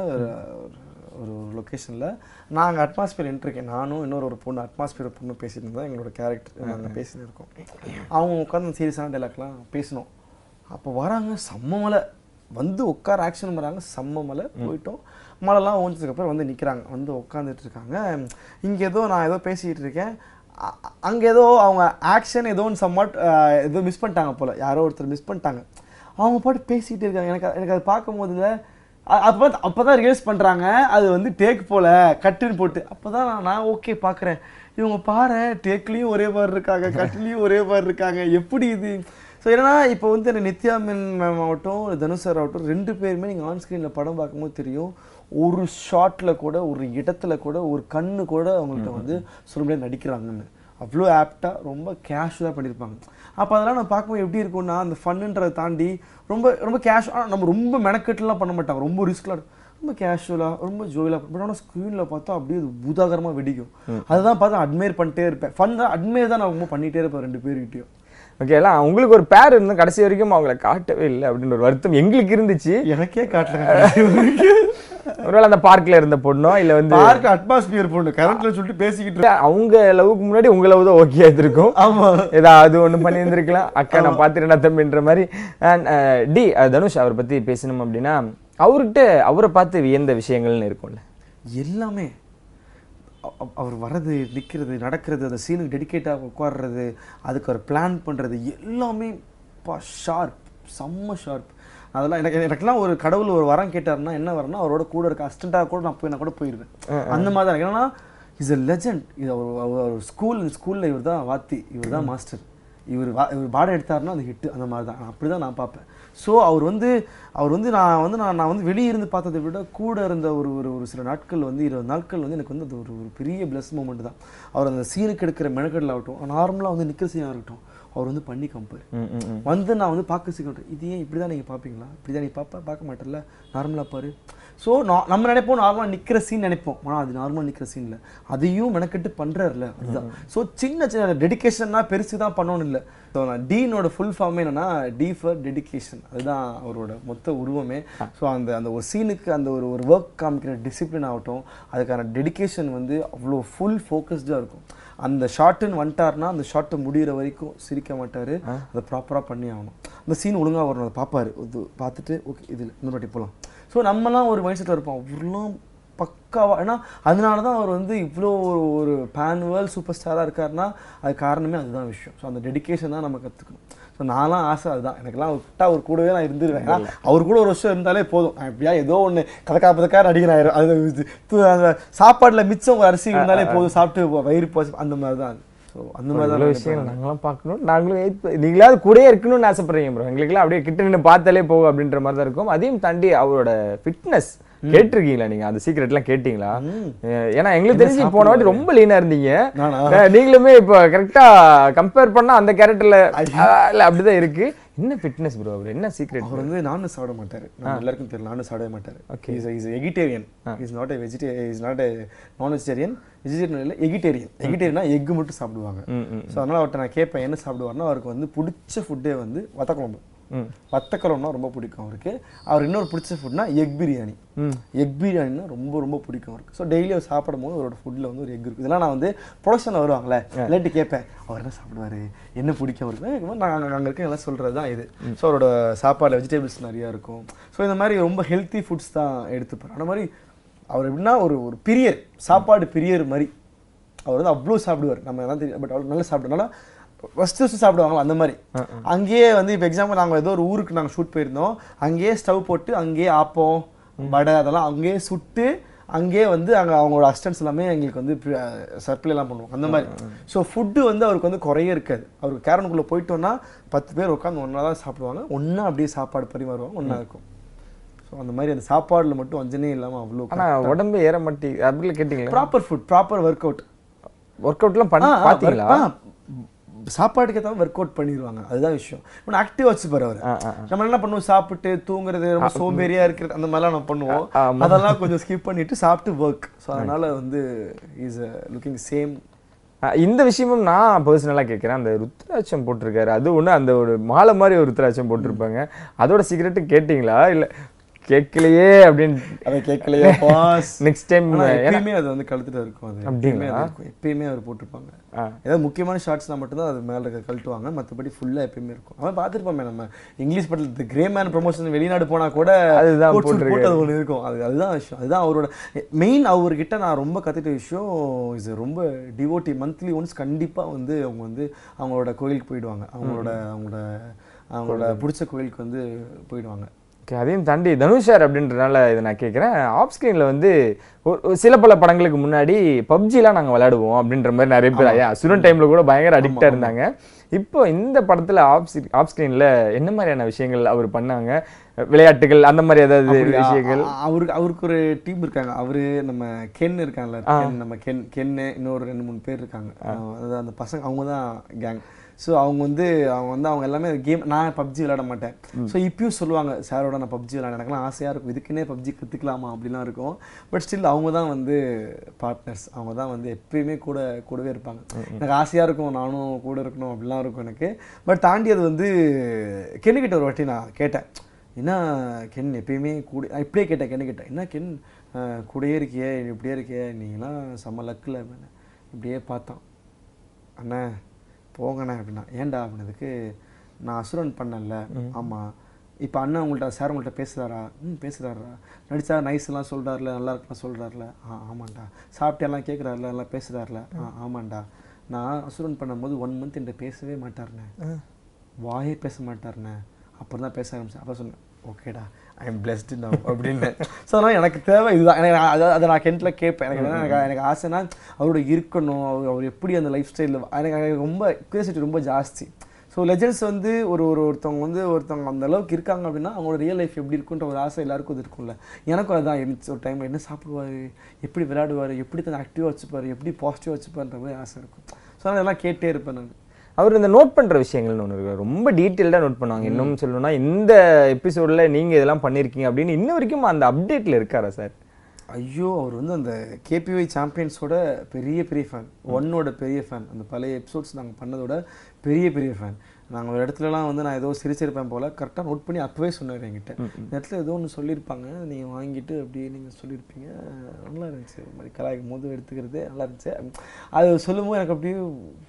ஒரு லொக்கேஷனில். நாங்கள் அட்மாஸ்பியர் நின்றுருக்கேன், நானும் இன்னொரு ஒரு பொண்ணு அட்மாஸ்பியர் பொண்ணு பேசிட்டு இருந்தோம். எங்களோட கேரக்டர் நாங்கள் பேசிட்டு இருக்கோம். அவங்க உட்காந்து சீரியஸான டைலாக்லாம் பேசினோம். அப்போ வராங்க செம்ம மலை, வந்து உட்கார ஆக்ஷன் பண்ணுறாங்க, செம்ம மலை போயிட்டோம். மழைலாம் ஓஞ்சதுக்கப்புறம் வந்து நிற்கிறாங்க, வந்து உட்காந்துட்டு இருக்காங்க. இங்கே ஏதோ நான் ஏதோ பேசிகிட்டு இருக்கேன், அங்கே ஏதோ அவங்க ஆக்ஷன் ஏதோ ஒன்று சம்மாட் ஏதோ மிஸ் பண்ணிட்டாங்க போல், யாரோ ஒருத்தர் மிஸ் பண்ணிட்டாங்க. அவங்க பாட்டு பேசிகிட்டு இருக்காங்க. எனக்கு எனக்கு அதை பார்க்கும்போதுல அப்போ அப்போ தான் ரியலைஸ் பண்ணுறாங்க அது வந்து டேக் போல் கட்டுன்னு போட்டு. அப்போ தான் நான் ஓகே பார்க்குறேன், இவங்க பாரு டேக்லேயும் ஒரே மாதிரி இருக்காங்க, கட்டுலேயும் ஒரே மாதிரி இருக்காங்க, எப்படி இது? ஸோ என்னன்னா இப்போ வந்து எனக்கு நித்யா மேம் ஆகட்டும் தனுஷ் சார் ஆகட்டும் ரெண்டு பேருமே நீங்கள் ஆன் ஸ்க்ரீனில் படம் பார்க்கும்போது தெரியும், ஒரு ஷாட்டில் கூட ஒரு இடத்துல கூட ஒரு கண்ணு கூட அவங்கள்ட்ட வந்து சொல்ல முடியாது நடிக்கிறாங்கன்னு. அவ்வளோ ஆப்டாக ரொம்ப கேஷுவலாக பண்ணியிருப்பாங்க. அப்போ அதெல்லாம் நான் பார்க்கும்போது எப்படி இருக்கும்னா அந்த ஃபன்னுன்றதை தாண்டி ரொம்ப ரொம்ப கேஷுவலாக, நம்ம ரொம்ப மெனக்கெட்டுலாம் பண்ண மாட்டாங்க, ரொம்ப ரிஸ்க்லாம் ரொம்ப கேஷுவலாக ரொம்ப ஜோயிலாக. பட் ஆனால் ஸ்க்ரீனில் பார்த்தா அப்படியே அது பூதாகரமாக வெடிக்கும். அதுதான் பார்த்து அட்மையர் பண்ணிட்டே இருப்பேன். ஃபன் தான் அட்மையர் தான் நான் ரொம்ப பண்ணிகிட்டே இருப்பேன் ரெண்டு பேருக்கிட்டையும். ஓகே, எல்லாம் உங்களுக்கு ஒரு பேர் இருந்தும் கடைசி வரைக்கும் அவங்கள காட்டவே இல்லை அப்படின்னு ஒரு வருத்தம் எங்களுக்கு இருந்துச்சு. எனக்கே காட்டல. ஒருவேளை அந்த பார்க்ல இருந்த பொண்ணோ இல்லை வந்து பார்க் அட்மாஸ்பியர் பொண்ணு கரண்ட்ல சொல்லிட்டு பேசிக்கிட்டு அவங்க லவ்வுக்கு முன்னாடி உங்க லவ் தான் ஓகே ஆயிருக்கும். ஆமா, ஏதாவது ஒண்ணு பண்ணி இருந்திருக்கலாம். அக்கா நான் பாத்துறேன் தம்பின்ற மாதிரி. டி தனுஷ் அவரை பத்தி பேசணும் அப்படின்னா அவர்கிட்ட அவரை பார்த்து வியந்த விஷயங்கள்னு இருக்கும்ல எல்லாமே. அவர் வர்றது, நிற்கிறது, நடக்கிறது, அந்த சீனுக்கு டெடிக்கேட்டாக உட்காடுறது, அதுக்கு ஒரு பிளான் பண்ணுறது எல்லாமே பா ஷார்ப், செம்ம ஷார்ப். அதெல்லாம் எனக்கு எனக்குலாம் ஒரு கடவுள் ஒரு வரம் கேட்டாருன்னா என்ன வரனா அவரோட கூட இருக்க அசிஸ்டண்ட்டாக கூட நான் போய் நான் கூட போயிருவேன். அந்த மாதிரி தான். ஏன்னா இஸ் அ லெஜண்ட். இது அவர் ஸ்கூல் ஸ்கூலில் இவர் தான் வாத்தி, இவர் தான் மாஸ்டர், இவர் வா இவர் பாடம் எடுத்தாருன்னா அந்த ஹிட்டு, அந்த மாதிரி தான் அப்படி தான் நான் பார்ப்பேன். ஸோ அவர் வந்து அவர் வந்து நான் வந்து நான் நான் வந்து வெளியே இருந்து பார்த்ததை விட கூட இருந்த ஒரு ஒரு ஒரு சில நாட்கள் வந்து இருபது நாட்கள் வந்து எனக்கு வந்து அது ஒரு ஒரு பெரிய பிளஸ் மூமெண்ட் தான். அவர் அந்த சீனுக்கு எடுக்கிற மெனக்கடல் ஆகட்டும், நார்மலாக வந்து நிற்கிற சீனாக இருக்கட்டும், அவர் வந்து பண்ணி கம்பேர் வந்து நான் வந்து பார்க்க சீக்கிரம் இது ஏன் இப்படி தான் நீங்கள் பார்ப்பீங்களா, இப்படி தான் நீங்கள் பார்ப்பா பார்க்க மாட்டேர்ல, நார்மலாக பாரு. ஸோ நான் நம்ம நினைப்போம் நார்மலாக நிற்கிற சீன் நினைப்போம், ஆனால் அது நார்மலாக நிற்கிற சீனில் அதையும் மெனக்கெட்டு பண்ணுறாருல அதுதான். ஸோ சின்ன சின்ன டெடிக்கேஷன்னா பெருசு தான் பண்ணணும் இல்லை. ஸோ நான் டீனோட ஃபுல் ஃபார்மே என்னன்னா டி ஃபார் டெடிக்கேஷன், அதுதான் அவரோட மொத்த உருவமே. ஸோ அந்த அந்த ஒரு சீனுக்கு அந்த ஒரு ஒரு ஒர்க் காமிக்கிற டிசிப்ளின் ஆகட்டும், அதுக்கான டெடிக்கேஷன் வந்து அவ்வளோ ஃபுல் ஃபோக்கஸ்டாக இருக்கும். அந்த ஷார்ட்டுன்னு வந்துட்டார்னா அந்த ஷார்ட்டை முடிகிற வரைக்கும் சிரிக்க மாட்டார், அதை ப்ராப்பராக பண்ணி ஆகணும். அந்த சீன் ஒழுங்காக வரணும், அதை பார்ப்பார், இது பார்த்துட்டு ஓகே இதில் இன்னொரு வாட்டி போகலாம். ஸோ நம்மலாம் ஒரு மைண்ட் செட்டில் இருப்போம், அவர்லாம் பக்காவாக. ஏன்னா அதனால தான் அவர் வந்து இவ்வளோ ஒரு ஒரு பேன் வேர்ல்ட் சூப்பர் ஸ்டாராக இருக்காருன்னா அது காரணமே அதுதான் விஷயம். ஸோ அந்த டெடிக்கேஷன் தான் நம்ம கற்றுக்கணும். ஸோ நான்லாம் ஆசை அதுதான், எனக்குலாம் விட்டா அவர் கூடவே நான் இருந்துருவேன். ஏன்னா அவர் கூட ஒரு வருஷம் இருந்தாலே போதும், நான் எப்படியா ஏதோ ஒன்று கதக்கா பதக்கா நடிகர் ஆயிரும். அது சாப்பாட்டில் மிச்சம் ஒரு அரிசி இருந்தாலே போதும், சாப்பிட்டு வயிறு போச்சு, அந்த மாதிரி தான் அது. ஸோ அந்த மாதிரி தான் விஷயம் நாங்களாம் பார்க்கணும், நாங்களும் நீங்களாவது கூடயே இருக்கணும்னு ஆசைப்படுறீங்க ப்ரோ. எங்களுக்குலாம் அப்படியே கிட்ட நின்று பார்த்தாலே போகும் அப்படின்ற மாதிரி தான் இருக்கும். அதையும் தாண்டி அவரோட ஃபிட்னஸ் கேட்டிருக்கீங்களா நீங்க? அந்த சீக்ரெட் எல்லாம் கேட்டீங்களா? ஏன்னா எங்களுக்கு தெரிஞ்சு போன வாட்டி ரொம்ப லீனா இருந்தீங்க, நீங்களுமே இப்போ கரெக்டா கம்பேர் பண்ணா அந்த கேரக்டர்ல அப்படிதான் இருக்கு. என்ன ஃபிட்னஸ் ப்ரோ? அவர் என்ன சீக்ரெட்? அவர் வந்து நான்வெஜ் சாப்பிட மாட்டாரு, எல்லாருக்கும் தெரியல, நான்வெஜ் சாப்பிடவே மாட்டாரு. Okay, is is eggetarian, is not a vegetarian, is not a non vegetarian, vegetarian இல்லை எகிட்டேரியன். எகிட்டேரியனா எக்கு மட்டும் சாப்பிடுவாங்க. ஸோ அதனால அவர்கிட்ட நான் கேட்பேன் என்ன சாப்பிடுவார்னா, அவருக்கு வந்து பிடிச்ச ஃபுட்டே வந்து வத்த குழம்பு. வத்த குழம்புனா ரொம்ப பிடிக்கும் அவருக்கு. அவர் இன்னொரு பிடிச்ச ஃபுட்னா எக் பிரியாணி. எக் பிரியாணினா ரொம்ப ரொம்ப பிடிக்கும் அவருக்கு. ஸோ டெய்லி அவர் சாப்பிடும் போது அவரோட ஃபுட்டில் வந்து ஒரு எக் இருக்குது. இதெல்லாம் நான் வந்து ப்ரொடக்ஷனில் வருவாங்களே இல்லாட்டி கேட்பேன், அவர் என்ன சாப்பிடுவார், என்ன பிடிக்கும் அவருக்கு, நான் அங்கே அங்கே இருக்க எல்லாம் சொல்கிறது தான் இது. ஸோ அவரோட சாப்பாடில் வெஜிடபிள்ஸ் நிறையா இருக்கும். ஸோ இந்த மாதிரி ரொம்ப ஹெல்த்தி ஃபுட்ஸ் தான் எடுத்துப்பார். அந்த மாதிரி அவர் எப்படின்னா ஒரு ஒரு பிரியர், சாப்பாடு பிரியர் மாதிரி. அவர் வந்து அவ்வளோ சாப்பிடுவார், நம்ம எல்லாம் தெரியும். பட் அவர் நல்லா சாப்பிட்டனால ஃபஸ்ட்டு ஃபஸ்ட்டு சாப்பிடுவாங்களா அந்த மாதிரி. அங்கேயே வந்து இப்போ எக்ஸாம்பிள் நாங்கள் ஏதோ ஒரு ஊருக்கு நாங்கள் ஷூட் போயிருந்தோம், அங்கேயே ஸ்டவ் போட்டு அங்கேயே ஆப்பம் வடை அதெல்லாம் அங்கேயே சுட்டு அங்கேயே வந்து அங்கே அவங்களோட அசிஸ்டன்ஸ் எல்லாமே எங்களுக்கு வந்து சப்ளை எல்லாம் பண்ணுவோம் அந்த மாதிரி. ஸோ ஃபுட்டு வந்து அவருக்கு வந்து குறையே இருக்காது. அவருக்கு கேரனுக்குள்ளே போயிட்டோன்னா பத்து பேர் உட்காந்து ஒன்றா தான் சாப்பிடுவாங்க, ஒன்றா அப்படியே சாப்பாடு பரிமாறுவாங்க, ஒன்றா இருக்கும். ஸோ அந்த மாதிரி அந்த சாப்பாடில் மட்டும் வஞ்சனே இல்லாமல் அவ்வளோ. ஆனால் உடம்பு ஏற மாட்டி அப்படி கேட்டிங்களா? Proper food, proper work out. Work அவுட்லாம் பண்ண பார்த்தீங்களா? சாப்பாட்டுக்கு ஏற்ற ஒர்க் அவுட் பண்ணிடுவாங்க, அதுதான் விஷயம். இப்போ ஆக்டிவாக வச்சுப்பாரு அவர். நம்ம என்ன பண்ணுவோம், சாப்பிட்டு தூங்குறது, ரொம்ப சோம்பேறியா இருக்கிறது, அந்த மாதிரிலாம் நம்ம பண்ணுவோம். அதெல்லாம் கொஞ்சம் ஸ்கிப் பண்ணிட்டு சாப்பிட்டு ஒர்க். ஸோ அதனால வந்து இஸ் லுக்கிங் சேம். இந்த விஷயமும் நான் பர்சனலாக கேட்குறேன். அந்த ருத்ராட்சம் போட்டிருக்காரு, அது ஒன்று அந்த ஒரு மாலை மாதிரி ஒரு ருத்ராட்சம் போட்டிருப்பாங்க, அதோட சீக்ரெட்டு கேட்டிங்களா? இல்லை கேட்கலையே அப்படின்னு அதை கேட்கலையே பாஸ். நெக்ஸ்ட் டைம் எப்பயுமே அது வந்து கழுத்துட்டு இருக்கும். அது அப்படிங்களா? எப்பயுமே அவர் போட்டிருப்பாங்க. ஏதாவது முக்கியமான ஷார்ட்ஸ்லாம் மட்டும்தான் அது மேலே கழட்டுவாங்க, மற்றபடி ஃபுல்லாக எப்பயுமே இருக்கும். அவன் பார்த்துருப்போமே நம்ம இங்கிலீஷ் படத்தில் கிரே மேன் ப்ரொமோஷன் வெளிநாடு போனால் கூட அதுதான் போட்டு அது ஒன்று இருக்கும். அது அதுதான் விஷயம், அதுதான் அவரோட மெயின். அவர்கிட்ட நான் ரொம்ப கற்றுட்ட விஷயம் இஸ் ரொம்ப டிவோட்டி. மந்த்லி ஒன்ஸ் கண்டிப்பாக வந்து அவங்க வந்து அவங்களோட கோயிலுக்கு போயிடுவாங்க, அவங்களோட அவங்களோட அவங்களோட பிடிச்ச கோயிலுக்கு வந்து போயிடுவாங்க. ஓகே, அதையும் தாண்டி தனுஷ் சார் அப்படின்றனால இதை நான் கேட்குறேன். ஆஃப் ஸ்க்ரீனில் வந்து ஒரு சில பல படங்களுக்கு முன்னாடி பப்ஜிலாம் நாங்கள் விளையாடுவோம் அப்படின்ற மாதிரி நிறைய பேர் ஐயா ஸ்டூடெண்ட் டைமில் கூட பயங்கர அடிக்டாக இருந்தாங்க. இப்போ இந்த படத்தில் ஆஃப் ஆஃப் ஸ்க்ரீனில் என்ன மாதிரியான விஷயங்கள் அவர் பண்ணாங்க, விளையாட்டுகள் அந்த மாதிரி ஏதாவது விஷயங்கள்? அவருக்கு அவருக்கு ஒரு டீம் இருக்காங்க. அவரு நம்ம கென் இருக்காங்கல்ல, நம்ம கென் கென்னு இன்னொரு ரெண்டு மூணு பேர் இருக்காங்க. அதாவது அந்த பசங்க அவங்க தான் கேங். ஸோ அவங்க வந்து அவங்க வந்து அவங்க எல்லாமே கேம். நான் பப்ஜி விளையாட மாட்டேன். ஸோ இப்பயும் சொல்லுவாங்க சாரோட நான் பப்ஜி விளையாட, எனக்குலாம் ஆசையாக இருக்கும், இதுக்குன்னே பப்ஜி கற்றுக்கலாமா அப்படிலாம் இருக்கும். பட் ஸ்டில் அவங்க தான் வந்து பார்ட்னர்ஸ். அவங்க தான் வந்து எப்பயுமே கூட கூடவே இருப்பாங்க. எனக்கு ஆசையாக இருக்கும் நானும் கூட இருக்கணும் அப்படிலாம் இருக்கும் எனக்கு. பட் தாண்டி அது வந்து கென்னுக்கிட்ட ஒரு வாட்டி நான் கேட்டேன், என்ன கென் எப்பயுமே கூட, இப்படியே கேட்டேன் கென்னுக்கிட்ட, என்ன கென் கூடயே இருக்கியே இப்படியே இருக்கியே நீங்களாம் செம்ம லக்கில் இப்படியே பார்த்தான். அண்ணா போங்கண்ணே அப்படின்னா, ஏன்டா அப்படின்னதுக்கு நான் அசுரன் பண்ணல. ஆமாம், இப்போ அண்ணன் உங்கள்கிட்ட சார் உங்கள்கிட்ட பேசுகிறாரா? ம் பேசுகிறாரா. நடிச்சா நைஸ்லாம் சொல்கிறாருல, நல்லா இருக்கலாம் சொல்கிறாருல. ஆ ஆமாண்டா. சாப்பிட்டெல்லாம் கேட்குறாருல, நல்லா பேசுகிறாருல. ஆ ஆமாண்டா. நான் அசுரன் பண்ணும்போது ஒன் மந்த் என்கிட்ட பேசவே மாட்டார்ண்ணே, வாயே பேச மாட்டார்ண்ணே. அப்புறம் தான் பேச ஆரம்பிச்சேன். அப்போ சொன்னேன், ஓகேடா ஐ எம் பிளெஸ்டு நவ் அப்படின்னு. ஸோ அதனால் எனக்கு தேவை இதுதான். எனக்கு அதை அதை நான் கென்ட்டில் கேட்பேன். எனக்கு எனக்கு எனக்கு ஆசைன்னா அவரோட இருக்கணும், அவர் அவர் எப்படி அந்த லைஃப் ஸ்டைலில் எனக்கு எனக்கு ரொம்ப கியூரியாசிட்டி ரொம்ப ஜாஸ்தி. ஸோ லெஜெண்ட்ஸ் வந்து ஒரு ஒரு ஒருத்தவங்க வந்து ஒருத்தவங்க அந்த அளவுக்கு இருக்காங்க அப்படின்னா அவங்களோட ரியல் லைஃப் எப்படி இருக்குன்ற ஒரு ஆசை எல்லாருக்கும் அது இருக்கும்ல. எனக்கும் அதுதான் இருந்துச்சு. ஒரு டைமில் என்ன சாப்பிடுவார், எப்படி விளையாடுவார், எப்படி தான் ஆக்டிவாக வச்சுப்பார், எப்படி பாசிட்டிவாக வச்சுப்பார்ன்ற மாதிரி ஆசை இருக்கும். ஸோ அதனால் எல்லாம் கேட்டே இருப்பேன் நான். அவர் இந்த நோட் பண்ணுற விஷயங்கள்னு ஒன்று இருக்கு, ரொம்ப டீட்டெயில்டாக நோட் பண்ணுவாங்க. இன்னும் சொல்லணும்னா இந்த எபிசோடில் நீங்கள் இதெல்லாம் பண்ணியிருக்கீங்க அப்படின்னு இன்ன வரைக்கும் அந்த அப்டேட்டில் இருக்காரா சார்? ஐயோ, அவர் வந்து அந்த கேபிஒய் சாம்பியன்ஸோட பெரிய பெரிய ஃபேன், ஒன்னோட பெரிய ஃபேன். அந்த பழைய எபிசோட்ஸ் நாங்கள் பண்ணதோட பெரிய பெரிய ஃபேன். நாங்கள் ஒரு இடத்துலலாம் வந்து நான் ஏதோ சிரிச்சிருப்பேன் போல் கரெக்டாக நோட் பண்ணி அப்போவே சொன்னார் என்கிட்ட, இந்த இடத்துல ஏதோ ஒன்று சொல்லியிருப்பாங்க நீங்கள் வாங்கிட்டு அப்படியே நீங்கள் சொல்லியிருப்பீங்க, நல்லா இருந்துச்சு, ஒரு மாதிரி கலாய்க்கும் போது எடுத்துக்கிறது நல்லா இருந்துச்சு. அது சொல்லும்போது எனக்கு அப்படியே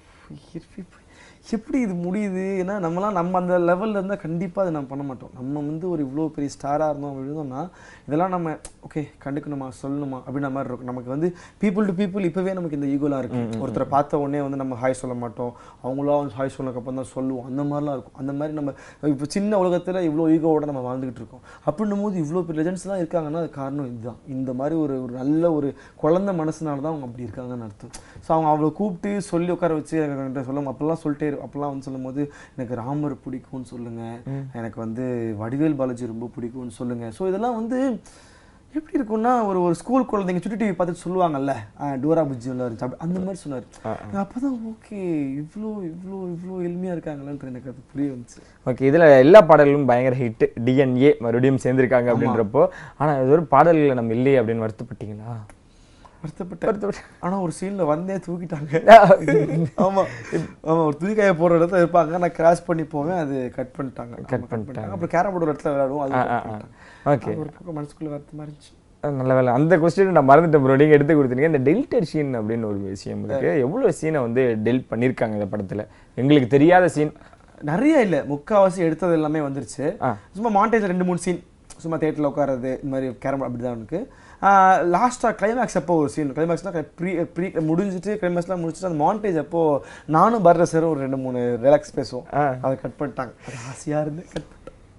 எப்படி இது முடியுது. ஏன்னா நம்மளாம் நம்ம அந்த லெவலில் இருந்தால் கண்டிப்பாக அதை நம்ம பண்ண மாட்டோம். நம்ம வந்து ஒரு இவ்வளோ பெரிய ஸ்டாராக இருந்தோம் அப்படி இருந்தோம்னா இதெல்லாம் நம்ம ஓகே கண்டுக்கணுமா சொல்லணுமா அப்படின்ற மாதிரி இருக்கும். நமக்கு வந்து பீப்புள் டு பீப்புள் இப்போவே நமக்கு இந்த ஈகோலாம் இருக்குது. ஒருத்தரை பார்த்த உடனே வந்து நம்ம ஹாய் சொல்ல மாட்டோம், அவங்களா வந்து ஹாய் சொன்னதுக்கப்புறம் தான் சொல்லுவோம், அந்த மாதிரிலாம் இருக்கும். அந்த மாதிரி நம்ம இப்போ சின்ன உலகத்தில் இவ்வளோ ஈகோவோட நம்ம வாழ்ந்துகிட்டு இருக்கோம். அப்படின்னும் போது இவ்வளோ பெரிய லெஜெண்ட்ஸ்லாம் இருக்காங்கன்னா அது காரணம் இதுதான். இந்த மாதிரி ஒரு ஒரு நல்ல ஒரு குழந்தை மனசுனால தான் அவங்க அப்படி இருக்காங்கன்னு அர்த்தம். ஸோ அவங்க அவ்வளோ கூப்பிட்டு சொல்லி உட்கார வச்சு என்கிட்ட சொல்லுவோம். அப்போல்லாம் சொல்லிட்டே அப்போல்லாம் வந்து சொல்லும் போது எனக்கு ராமர் பிடிக்கும்னு சொல்லுங்கள், எனக்கு வந்து வடிவேல் பாலாஜி ரொம்ப பிடிக்கும்னு சொல்லுங்கள். ஸோ இதெல்லாம் வந்து எப்படி இருக்கும்னா ஒரு ஒரு ஸ்கூல் குழந்தைங்க சுட்டி டிவி பார்த்துட்டு சொல்லுவாங்கல்ல டோரா புஜ்ஜி நல்லா இருந்துச்சு அப்படி அந்த மாதிரி சொன்னார். அப்போ தான் ஓகே இவ்வளோ இவ்வளோ இவ்வளோ எளிமையாக இருக்காங்களேன்ற எனக்கு அது புரிய வந்துச்சு. ஓகே, இதில் எல்லா பாடல்களும் பயங்கர ஹிட், டிஎன்ஏ மறுபடியும் சேர்ந்துருக்காங்க அப்படின்றப்போ. ஆனால் இது ஒரு பாடல்களை நம்ம இல்லையே அப்படின்னு வருத்தப்பட்டீங்களா? வருத்தப்பட்டேன். ஆனால் ஒரு சீனில் வந்தே தூக்கிட்டாங்க. ஆமாம் ஆமாம், ஒரு துணிக்காய போடுற இடத்துல இருப்பாங்க, நான் கிராஸ் பண்ணி போவேன், அது கட் பண்ணிட்டாங்க கட் பண்ணிட்டாங்க அப்புறம் கேரம் போர்டு இடத்துல விளையாடுவோம், அது ஓகே ஒரு பக்கம் மனசுக்குள்ளே வருத்தமாக இருந்துச்சு. நல்ல வேலை அந்த கொஸ்டின் நான் மறந்துட்டேன் ப்ரோ, நீங்கள் எடுத்து கொடுத்தீங்க. இந்த டெல்டர் சீன் அப்படின்னு ஒரு விஷயம் இருக்குது, எவ்வளோ சீனை வந்து டெல்ட் பண்ணியிருக்காங்க இந்த படத்தில்? எங்களுக்கு தெரியாத சீன் நிறைய இல்லை, முக்கால்வாசி எடுத்தது எல்லாமே வந்துருச்சு. சும்மா மாண்டேஜ் ரெண்டு மூணு சீன் சும்மா தேட்டரில் உட்காரது இந்த மாதிரி கேரம் அப்படி தான் இருக்குது. லாஸ்ட்டாக கிளைமேக்ஸ் அப்போ ஒரு சீன், கிளைமேக்ஸ்னால் ப்ரீ ப்ரீ முடிஞ்சிட்டு கிளைமேக்ஸ்லாம் முடிச்சுட்டு அந்த மாண்டேஜ் அப்போது நானும் பர்ற சார் ஒரு ரெண்டு மூணு ரிலாக்ஸ் பேசுவோம், அதை கட் பண்ணிட்டாங்க. அது ஆசையாக இருந்து கட் பண்ணிட்டேன்.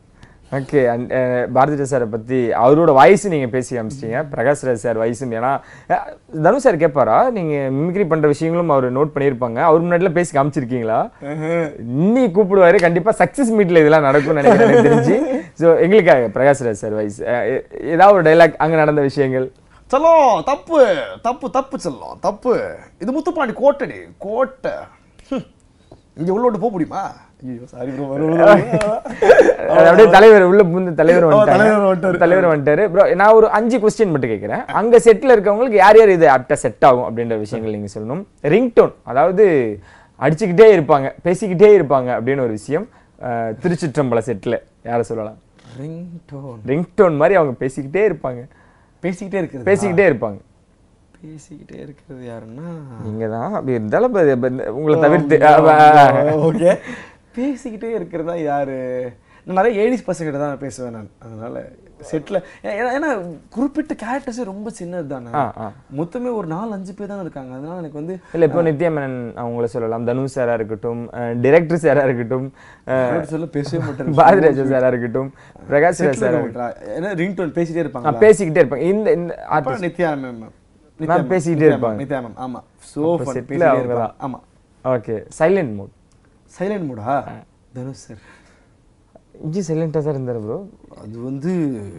ஓகே. பாரதி சாரை பற்றி அவரோட வாய்ஸ் நீங்கள் பேசி காமிச்சிட்டீங்க. பிரகாஷ் ராஜ் சார் வாய்ஸும், ஏன்னா தனுஷ் சார் கேட்பாரா நீங்கள் மிமிக்ரி பண்ணுற விஷயங்களும் அவர் நோட் பண்ணியிருப்பாங்க, அவர் முன்னாடிலாம் பேசி காமிச்சிருக்கீங்களா? இன்னி கூப்பிடுவாரு, கண்டிப்பாக சக்ஸஸ் மீட்டில் இதெல்லாம் நடக்கும்னு நினைக்கிறேன் எனக்கு தெரிஞ்சு. ஸோ எங்களுக்காக பிரகாஷ் ராஜ் சார் வாய்ஸ் ஏதாவது ஒரு டைலாக் அங்கே நடந்த விஷயங்கள். செல்லம் தப்பு தப்பு தப்பு செல்லம் தப்பு, இது முத்துப்பாண்டி கோட்டடி கோட்டை, இங்கே உள்ளோட்டு போக முடியுமா? ஐயோ சாரி ப்ரோ, அப்படியே தலைவர் உள்ள புந்து தலைவர் வந்துட்டாரு தலைவர் வந்துட்டாரு ப்ரோ. நான் ஒரு அஞ்சு கொஸ்டின் மட்டும் கேட்குறேன். அங்கே செட்டில் இருக்கவங்களுக்கு யார் யார் இது ஆப்டா செட் ஆகும் அப்படின்ற விஷயங்கள் நீங்கள் சொல்லணும். ரிங்டோன், அதாவது அடிச்சுக்கிட்டே இருப்பாங்க பேசிக்கிட்டே இருப்பாங்க அப்படின்னு ஒரு விஷயம். திருச்சிற்றம்பலம் செட்டில் யாரை சொல்லலாம்? ரிங்டோன் ரிங்டோன் மாதிரி அவங்க பேசிக்கிட்டே இருப்பாங்க. பேசிக்கிட்டே இருக்குது பேசிக்கிட்டே இருப்பாங்க பேசிக்கிட்டே இருக்கிறது யாருன்னா நீங்க தான். அப்படி இருந்தாலும் உங்களை தவிர்த்து ஓகே. பேசிக்கிட்டே இருக்கிறதா யாரு? நான் நிறைய ஏடிஸ் பசங்கிட்ட தான் பேசுவேன் நான். அதனால செட்டில் ஏன்னா குறிப்பிட்ட கேரக்டர்ஸே ரொம்ப சின்னது தானே, மொத்தமே ஒரு நாலு அஞ்சு பேர் தானே இருக்காங்க. அதனால எனக்கு வந்து இல்லை இப்போ நித்யா மேனன் அவங்கள சொல்லலாம், தனுஷ் சாரா இருக்கட்டும், டிரெக்டர் சாரா இருக்கட்டும், சொல்ல பேசவே மாட்டேன், பாரதிராஜா சாரா இருக்கட்டும், பிரகாஷ் ராஜ் சார், ஏன்னா ரிங்டோன் பேசிக்கிட்டே இருப்பாங்க பேசிக்கிட்டே இருப்பாங்க. இந்த இந்த நித்யா மேம் மேம் பேசிக்கிட்டே இருப்பாங்க. நித்யா மேம் ஆமா, சோ ஃபன் பேசிக்கிட்டே இருப்பாங்க. ஆமா ஓகே. சைலண்ட் மோட், சைலண்ட் மோடா? தனுஷ் சார் இஞ்சி சைலண்டாக தான் இருந்தார் ப்ரோ. அது வந்து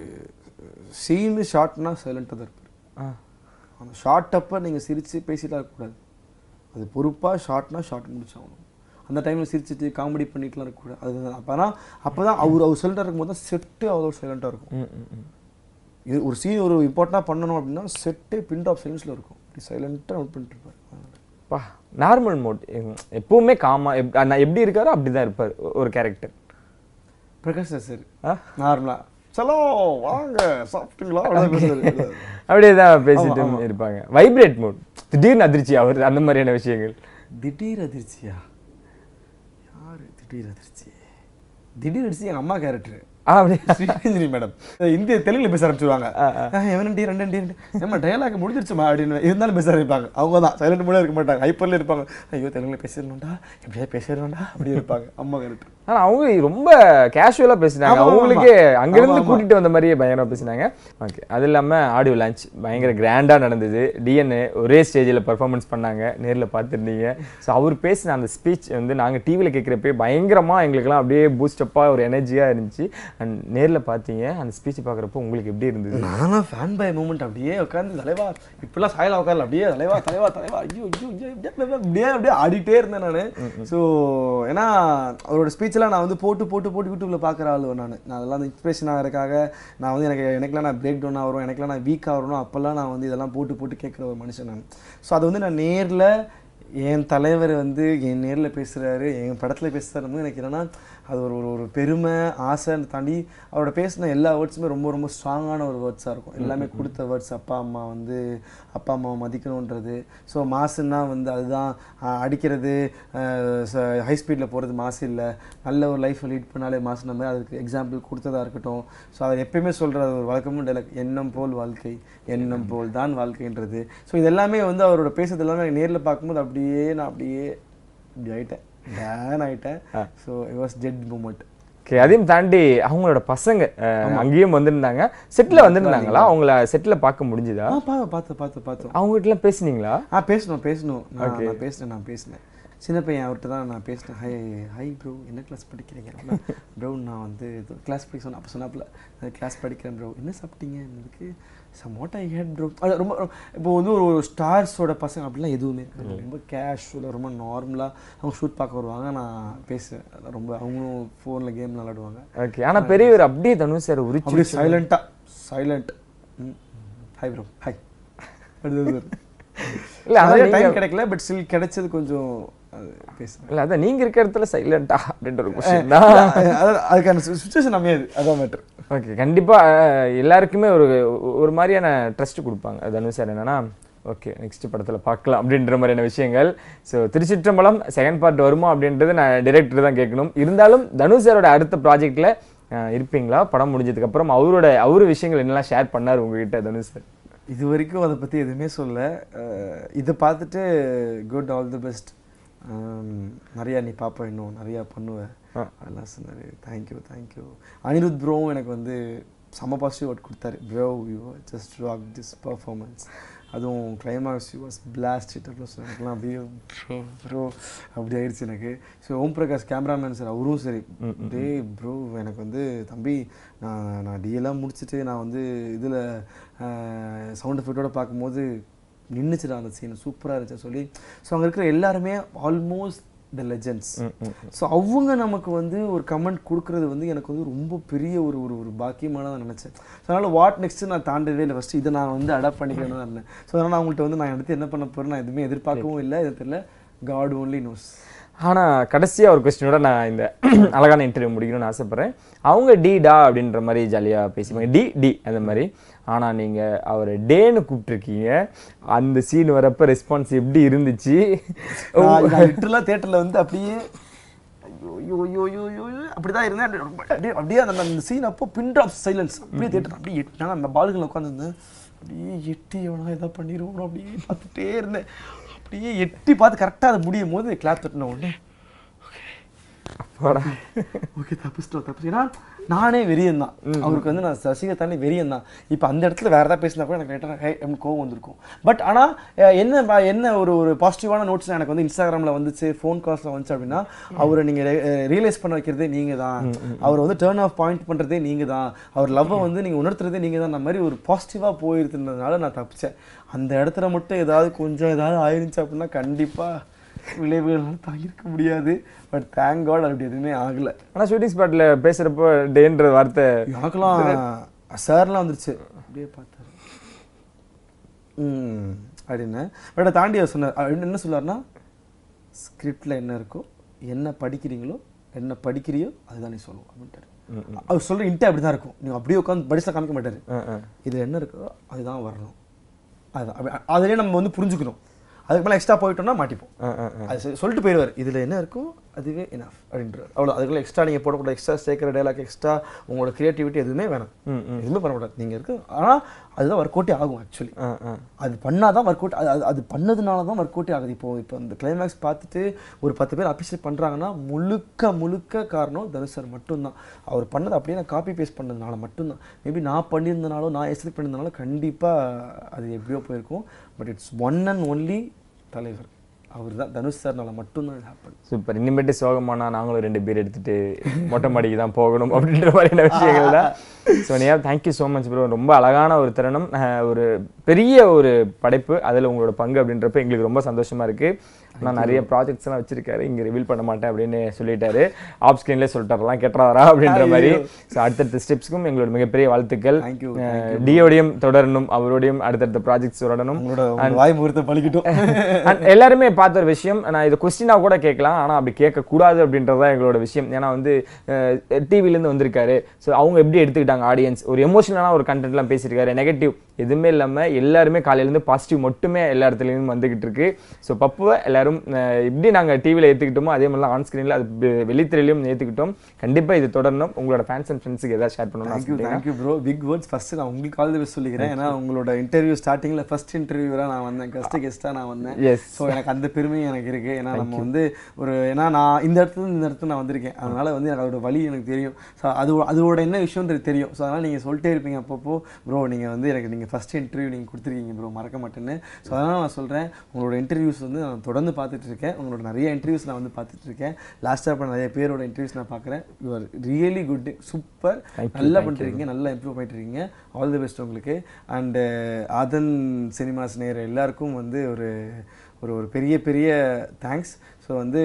சீனு ஷார்ட்னா சைலண்டாக தான் இருப்பார். அந்த ஷார்ட் அப்போ நீங்கள் சிரித்து பேசிட்டா இருக்கக்கூடாது, அது பொறுப்பாக ஷார்ட்னா ஷார்ட் முடிச்சாகணும். அந்த டைமில் சிரிச்சிட்டு காமெடி பண்ணிட்டுலாம் இருக்கக்கூடாது. அது அப்போனா அப்போ தான் அவர் அவர் சைலண்டாக இருக்கும்போது தான் செட்டு அவ்வளோ சைலண்டாக இருக்கும். இது ஒரு சீன் ஒரு இம்பார்ட்டண்டாக பண்ணணும் அப்படின்னா செட்டே பின் ஆஃப் சைலன்ஸில் இருக்கும், சைலண்ட்டாக நோட் பண்ணிட்டு இருப்பார். பா நார்மல் மோட் எப்பவுமே காமா நான் எப்படி இருக்காரோ அப்படி தான் இருப்பார் ஒரு கேரக்டர். பிரகாஷ் சார் நார்மலா சலோ வாங்க சாப்பிட்டீங்களா அப்படியே தான் பேசிட்டு இருப்பாங்க. வைப்ரேட் மோட், திடீர்னு அதிர்ச்சி அவர், அந்த மாதிரியான விஷயங்கள். திடீர் அதிர்ச்சியா? யாரு திடீர் அதிர்ச்சி? திடீர் அதிர்ச்சி எங்கள் அம்மா கேரக்டர் ஸ்ரீரஞ்சனி மேடம். இந்திய தெலுங்குல பேச ஆரம்பிச்சிருவாங்க. எவனண்டி ரெண்டு நம்ம டயலாக் முடிஞ்சிருச்சுமா அப்படின்னு இருந்தாலும் பேச ஆரம்பிப்பாங்க. அவங்க தான் சைலண்ட் மூட இருக்க மாட்டாங்க, ஹைப்பர்ல இருப்பாங்க. ஐயோ தெலுங்குல பேசிடணும்டா, எப்படியா பேசிடணும்டா அப்படி இருப்பாங்க அம்மா கேரக்டர். ஆனா அவங்க ரொம்ப கேஷுவலா பேசினாங்க, அவங்களுக்கு அங்கிருந்து கூட்டிட்டு வந்த மாதிரியே பயங்கரமா பேசினாங்க. ஓகே. அது இல்லாம ஆடியோ லான்ச் பயங்கர கிராண்டா நடந்தது. டிஎன்ஏ ஒரே ஸ்டேஜில் பர்ஃபார்மன்ஸ் பண்ணாங்க, நேரில் பார்த்துருந்தீங்க. ஸோ அவர் பேசின அந்த ஸ்பீச் வந்து நாங்கள் டிவியில் கேட்குறப்ப பயங்கரமா எங்களுக்குலாம் அப்படியே பூஸ்டப்பாக ஒரு எனர்ஜியாக இருந்துச்சு. அண்ட் நேரில் பார்த்தீங்க அந்த ஸ்பீச் பார்க்குறப்போ உங்களுக்கு எப்படி இருந்தது? நானும் ஃபேன் பை மூமெண்ட் அப்படியே உட்காந்து தலைவா இப்பெல்லாம் சாயலா உட்காரல, அப்படியே தலைவா தலைவா தலைவா ஐயோ ஐயோ அப்படியே அப்படியே ஆடிட்டே இருந்தேன் நான். ஸோ ஏன்னா அவரோட ஸ்பீச்செல்லாம் நான் வந்து போட்டு போட்டு போட்டு யூடியூப்பில் பார்க்குற ஆள் நான். நான் அதெல்லாம் அந்த இன்ஸ்பிரேஷன் ஆகிறதுக்காக நான் வந்து எனக்கு எனக்குலாம் நான் பிரேக் டவுன் ஆகிறோம், எனக்குலாம் நான் வீக் ஆகிறோம், அப்போல்லாம் நான் வந்து இதெல்லாம் போட்டு போட்டு கேட்குற ஒரு மனுஷன் நான். ஸோ அது வந்து நான் நேரில் என் தலைவர் வந்து என் நேரில் பேசுகிறாரு, என் படத்தில் பேசுகிறாரு, எனக்கு என்னென்னா அது ஒரு ஒரு பெருமை ஆசைன்னு தாண்டி அவரோட பேசின எல்லா வேர்ட்ஸுமே ரொம்ப ரொம்ப ஸ்ட்ராங்கான ஒரு வேர்ட்ஸாக இருக்கும். எல்லாமே கொடுத்த வேர்ட்ஸ் அப்பா அம்மா வந்து அப்பா அம்மாவை மதிக்கணுன்றது. ஸோ மாசுன்னா வந்து அதுதான் அடிக்கிறது, ஹை ஸ்பீடில் போகிறது மாசு இல்லை, நல்ல ஒரு லைஃப்பை லீட் பண்ணாலே மாசு நம்ம அதுக்கு எக்ஸாம்பிள் கொடுத்ததாக இருக்கட்டும். ஸோ அவர் எப்பயுமே சொல்கிற ஒரு வழக்கமும் டைலாக், எண்ணம் போல் வாழ்க்கை எண்ணம் போல் தான் வாழ்க்கைன்றது. ஸோ இது எல்லாமே வந்து அவரோட பேசுறது எல்லாமே நேரில் பார்க்கும்போது அப்படியே நான் அப்படியே இப்படி ஆகிட்டேன், டேன் ஆகிட்டேன். So it was dead moment. Okay. அதையும் தாண்டி அவங்களோட பசங்க அங்கேயும் வந்திருந்தாங்க, செட்டில் வந்திருந்தாங்களா? அவங்கள செட்டில் பார்க்க முடிஞ்சுதா? பார்த்து பார்த்து பார்த்தோம். அவங்ககிட்டலாம் பேசுனீங்களா? ஆ பேசணும் பேசணும் நான் பேசினேன் நான் பேசினேன் சின்ன பையன் அவர்கிட்ட தான் நான் பேசினேன். ஹை ஹை ப்ரோ என்ன கிளாஸ் படிக்கிறீங்க? ப்ரோ நான் வந்து கிளாஸ் படிக்க சொன்னேன். அப்போ சொன்னாப்புல கிளாஸ் படிக்கிறேன் ப்ரோ. என்ன சாப்பிட்டீங்க? எனக்கு somewhat I hate bro. அது ரொம்ப இப்போ வந்து ஒரு ஸ்டார்ஸோட பசங்க அப்படிலாம் எதுவுமே ரொம்ப கேஷுவலாக ரொம்ப நார்மலாக அவங்க ஷூட் பார்க்க வருவாங்க, நான் பேசுவேன். ரொம்ப அவங்களும் ஃபோனில் கேம் விளாடுவாங்க. ஓகே. ஆனால் பெரியவர் அப்படியே தனுஷ் சார் உரிச்சு சைலண்ட்டாக சைலண்ட் ஹை ப்ரோ ஹை இல்லை அதான் டைம் கிடைக்கல, பட் ஸ்டில் கிடைச்சது கொஞ்சம் பேசுவேன். இல்லை அதான் நீங்கள் இருக்கிற இடத்துல சைலண்டா அப்படின்ற ஒரு கொஸ்டின் தான், அதுக்கான சுச்சுவேஷன் அமையாது, அதான் மேட்ரு. ஓகே. கண்டிப்பாக எல்லாருக்குமே ஒரு ஒரு மாதிரியான ட்ரஸ்ட் கொடுப்பாங்க தனுஷ் சார். என்னன்னா ஓகே நெக்ஸ்ட் படத்தில் பார்க்கலாம் அப்படின்ற மாதிரியான விஷயங்கள். ஸோ திருச்சிற்றம்பலம் செகண்ட் பார்ட் வருமா அப்படின்றது நான் டிரெக்டர் தான் கேட்கணும். இருந்தாலும் தனுஷ் சாரோட அடுத்த ப்ராஜெக்டில் இருப்பீங்களா? படம் முடிஞ்சதுக்கப்புறம் அவரோட அவரு விஷயங்கள் என்னெல்லாம் ஷேர் பண்ணார் உங்ககிட்ட தனுஷ் சார்? இது வரைக்கும் அதை பற்றி எதுவுமே சொல்ல. இதை பார்த்துட்டு குட் ஆல் தி பெஸ்ட் நிறையா நீ பாப்பா இன்னும் நிறையா பண்ணுவேன் அதெல்லாம் சொன்னார். Thank you thank you. அனிருத் ப்ரோவும் எனக்கு வந்து செம்ம பாசிட்டிவ் வேர்ட் கொடுத்தாரு. Bro you just rock this performance, அதுவும் climax you was blast it அப்படின்னு சொன்னாருலாம். அப்படியே ப்ரோ ப்ரோ அப்படி ஆயிடுச்சு எனக்கு. So Om Prakash cameraman sir அவரும் சரி, டே ப்ரோ எனக்கு வந்து தம்பி நான் நான் டிஎல்லாம் முடிச்சுட்டு நான் வந்து இதில் சவுண்ட் எஃபெக்டோடு பார்க்கும்போது நின்றுச்சுடா அந்த சீன் சூப்பராக இருந்துச்சு சொல்லி. ஸோ அங்கே இருக்கிற எல்லாருமே ஆல்மோஸ்ட் த லெஜெண்ட்ஸ். ஸோ அவங்க நமக்கு வந்து ஒரு கமெண்ட் கொடுக்குறது வந்து எனக்கு வந்து ரொம்ப பெரிய ஒரு ஒரு ஒரு பாக்கியமானதான் நினச்சேன். ஸோ அதனால் வாட் நெக்ஸ்ட்டு நான் தாண்டவே இல்லை. ஃபஸ்ட்டு இதை நான் வந்து அடாப்ட் பண்ணிக்கிறேன்னு தான் இருந்தேன். ஸோ அதனால் அவங்கள்ட்ட வந்து நான் எடுத்து என்ன பண்ண போகிறேன் நான் எதுவுமே எதிர்பார்க்கவும் இல்லை, எது தெரியல, காட் ஓன்லி நோஸ். ஆனால் கடைசியாக ஒரு கொஸ்டினோட நான் இந்த அழகான இன்டர்வியூ முடிக்கணும்னு ஆசைப்பட்றேன். அவங்க டி டா அப்படின்ற மாதிரி ஜாலியாக பேசிப்பாங்க, டி டி அந்த மாதிரி. ஆனால் நீங்கள் அவரை டேன்னு கூப்பிட்ருக்கீங்க, அந்த சீன் வரப்போ ரெஸ்பான்ஸ் எப்படி இருந்துச்சு? லிட்டரலாக தேட்டரில் வந்து அப்படியே ஐயோ ஐயோ ஐயோ ஐயோ அப்படி தான் இருந்தேன். அப்படியே அப்படியே அந்த அந்த சீன் அப்போ பின் ட்ராப் சைலன்ஸ் அப்படியே தேட்டர் அப்படியே எட்டு நான் அந்த பால்களில் உட்காந்துருந்தேன். அப்படியே எட்டி எவனா எதாவது பண்ணிடுவோம் அப்படியே பார்த்துட்டே இருந்தேன். அப்படியே எட்டி பார்த்து கரெக்டாக அதை முடியும் போது கிளாப் தட்டின உடனே ஓகே தப்பிச்சிட்டோம் தப்பிச்சு. ஏன்னா நானே வெறியன் தான், அவருக்கு வந்து நான் ரசிகர் தாண்டி வெறியன் தான். இப்போ அந்த இடத்துல வேறு ஏதாவது பேசினா கூட எனக்கு லேட்டாக ஹை கோவம் வந்திருக்கும். பட் ஆனால் என்ன என்ன ஒரு ஒரு பாசிட்டிவான நோட்ஸ் எனக்கு வந்து இன்ஸ்டாகிராமில் வந்துச்சு, ஃபோன் கால்ஸில் வந்துச்சு அப்படின்னா, அவரை நீங்கள் ரியலைஸ் பண்ண வைக்கிறதே நீங்கள் தான், அவர் வந்து டேர்ன் ஆஃப் பாயிண்ட் பண்ணுறதே நீங்கள் தான், அவர் லவ்வை வந்து நீங்கள் உணர்த்துறதே நீங்கள் தான், அந்த மாதிரி ஒரு பாசிட்டிவாக போயிருந்ததுனால நான் தப்பிச்சேன். அந்த இடத்துல மட்டும் ஏதாவது கொஞ்சம் ஏதாவது ஆயிருந்துச்சு அப்படின்னா கண்டிப்பாக விளைவுகள்லாம் தாங்கியிருக்க முடியாது. பட் தேங்க் காட் அப்படி எதுவுமே ஆகலை. ஆனால் ஷூட்டிங் ஸ்பாட்டில் பேசுகிறப்போ டேன்ற வார்த்தை எனக்குலாம் சார்லாம் வந்துருச்சு. அப்படியே பார்த்தாரு ம் அப்படின்னு. பட் அதை தாண்டி அவர் சொன்னார். என்ன சொன்னார்னா, ஸ்கிரிப்டில் என்ன இருக்கோ, என்ன படிக்கிறீங்களோ, என்ன படிக்கிறியோ அதுதான் நீ சொல்லுவோம் அப்படின்ட்டார். அவர் சொல்கிற இன்ட்டு அப்படி தான் இருக்கும். நீங்கள் அப்படியே உட்காந்து படிச்சா காமிக்க மாட்டார். இது என்ன இருக்கோ அதுதான் வரணும், அதுதான் அதிலே நம்ம வந்து புரிஞ்சுக்கணும். அதுக்கு மேலே எக்ஸ்ட்ரா போயிட்டோம்னா மாட்டிப்போம். அது சொல்லிட்டு போயிடுவார், இதில் என்ன இருக்கும் அதுவே எனாஃப் அப்படின்றார். அவ்வளோ அதுக்குள்ள எக்ஸ்ட்ரா நீங்கள் போடக்கூடாது, எக்ஸ்ட்ரா சேர்க்குற டைலாக், எக்ஸ்ட்ரா உங்களோட கிரியேட்டிவிட்டி எதுவுமே வேணாம், எதுவுமே பண்ணக்கூடாது. நீங்கள் இருக்கு. ஆனால் அதுதான் ஒர்க் அவுட்டே ஆகும். ஆக்சுவலி அது பண்ணால் தான் ஒர்க் அவுட், அது அது பண்ணதுனால தான் ஒர்க் அவுட்டே ஆகுது. இப்போ இப்போ இந்த கிளைமேக்ஸ் பார்த்துட்டு ஒரு பத்து பேர் அப்ரிஷியேட் பண்ணுறாங்கன்னா முழுக்க முழுக்க காரணம் தனுஷ் சார் மட்டும்தான். அவர் பண்ணதை அப்படியே நான் காப்பி பேஸ்ட் பண்ணதுனால மட்டும்தான். மேபி நான் பண்ணியிருந்தனாலும் நான் எக்ஸ்பெக்ட் பண்ணியிருந்தனாலும் கண்டிப்பாக அது எப்படியோ போயிருக்கும். But it's one and only தலைவர் அவர் தான், தனுஷ் சார்னால மட்டும்தான் இது ஹேப்பன். சூப்பர். இனிமேட்டு சோகமானா நாங்களும் ரெண்டு பேர் எடுத்துகிட்டு மொட்டை மாடிக்கு தான் போகணும் அப்படின்ற மாதிரியான விஷயங்கள் தான். Sonia, thank you so much bro. ரொம்ப அழகான ஒரு தருணம், ஒரு பெரிய ஒரு படைப்பு, அதில் உங்களோட பங்கு அப்படின்றப்ப எங்களுக்கு ரொம்ப சந்தோஷமாக இருக்குது. நான் நிறைய ப்ராஜெக்ட்ஸ் எல்லாம் வச்சிருக்காரு, இங்கே ரிவீல் பண்ண மாட்டேன் அப்படின்னு சொல்லிட்டாரு. ஆப் ஸ்கிரீன்லேயே சொல்லிட்டாரெல்லாம் கெட்டுறாரா அப்படின்ற மாதிரி. ஸோ அடுத்தடுத்த ஸ்டெப்ஸ்க்கும் எங்களோட மிகப்பெரிய வாழ்த்துக்கள். டியோடையும் தொடரணும், அவரோடையும் அடுத்தடுத்த ப்ராஜெக்ட்ஸ் தொடரணும். வாய் முகூர்த்தம் பழிக்கட்டும். எல்லாருமே பார்த்த ஒரு விஷயம், நான் இதை கொஸ்டினாக கூட கேட்கலாம், ஆனால் அப்படி கேட்கக்கூடாது அப்படின்றதான் எங்களோட விஷயம். ஏன்னா வந்து டிவிலேருந்து வந்திருக்காரு. ஸோ அவங்க எப்படி எடுத்துக்கிட்டாங்க ஆடியன்ஸ், ஒரு எமோஷனலான ஒரு கண்டென்ட்லாம் பேசியிருக்காரு, நெகட்டிவ் எதுவுமே இல்லாமல் எல்லாருமே காலையிலேருந்து பாசிட்டிவ் மட்டுமே எல்லா இடத்துலையும் வந்துகிட்டு இருக்கு. ஸோ பப்புவை எல்லாரும் இப்படி நாங்கள் டிவியில் ஏற்றுக்கிட்டோமோ அதே மாதிரிலாம் ஆன் ஸ்க்ரீனில் அது வெளித்திரையிலையும் ஏற்றுக்கிட்டோம். கண்டிப்பாக இது தொடரணும். உங்களோட ஃபேன்ஸ் அண்ட் ஃப்ரெண்ட்ஸுக்கு எதாவது ஷேர் பண்ணணும். Thank you bro, big words. First நான் உங்களுக்கு கால் தி பெஸ்ட் சொல்லிக்கிறேன். ஏன்னா உங்களோட இன்டர்வியூ ஸ்டார்டிங்கில் ஃபர்ஸ்ட் இன்டர்வியூராக நான் வந்தேன், கெஸ்ட் கெஸ்ட்டாக நான் வந்தேன். எஸ். ஸோ எனக்கு அந்த பெருமையும் எனக்கு இருக்குது. ஏன்னா நம்ம வந்து ஒரு ஏன்னா நான் இந்த இடத்துல இந்த இடத்துல நான் வந்திருக்கேன், அதனால் வந்து எனக்கு அதோட வழி எனக்கு தெரியும். ஸோ அது அதோட என்ன விஷயம்ன்றது தெரியும். ஸோ அதனால் நீங்கள் சொல்லிட்டே இருப்பீங்க அப்பப்போ, ப்ரோ நீங்கள் வந்து எனக்கு நீங்கள் ஃபஸ்ட் இன்டர்வியூ நீங்கள் கொடுத்துருக்கீங்க ப்ரோ, மறக்க மாட்டேன்னு. ஸோ அதனால் நான் சொல்கிறேன், உங்களோட இன்டர்வியூஸ் வந்து நான் தொடர்ந்து பார்த்துட்டு இருக்கேன். உங்களோட நிறைய இன்டர்வியூஸ் நான் வந்து பார்த்துட்டு இருக்கேன். லாஸ்ட்டாக இப்போ நிறைய பேரோட இன்டர்வியூஸ் நான் பார்க்குறேன். You are really good, super, நல்லா பண்ணிட்டுருக்கீங்க, நல்லா இம்ப்ரூவ் பண்ணிட்டு இருக்கீங்க. ஆல் தி பெஸ்ட் உங்களுக்கு. அண்டு ஆதன் சினிமாஸ் நேர எல்லாருக்கும் வந்து ஒரு ஒரு ஒரு பெரிய பெரிய தேங்க்ஸ். ஸோ வந்து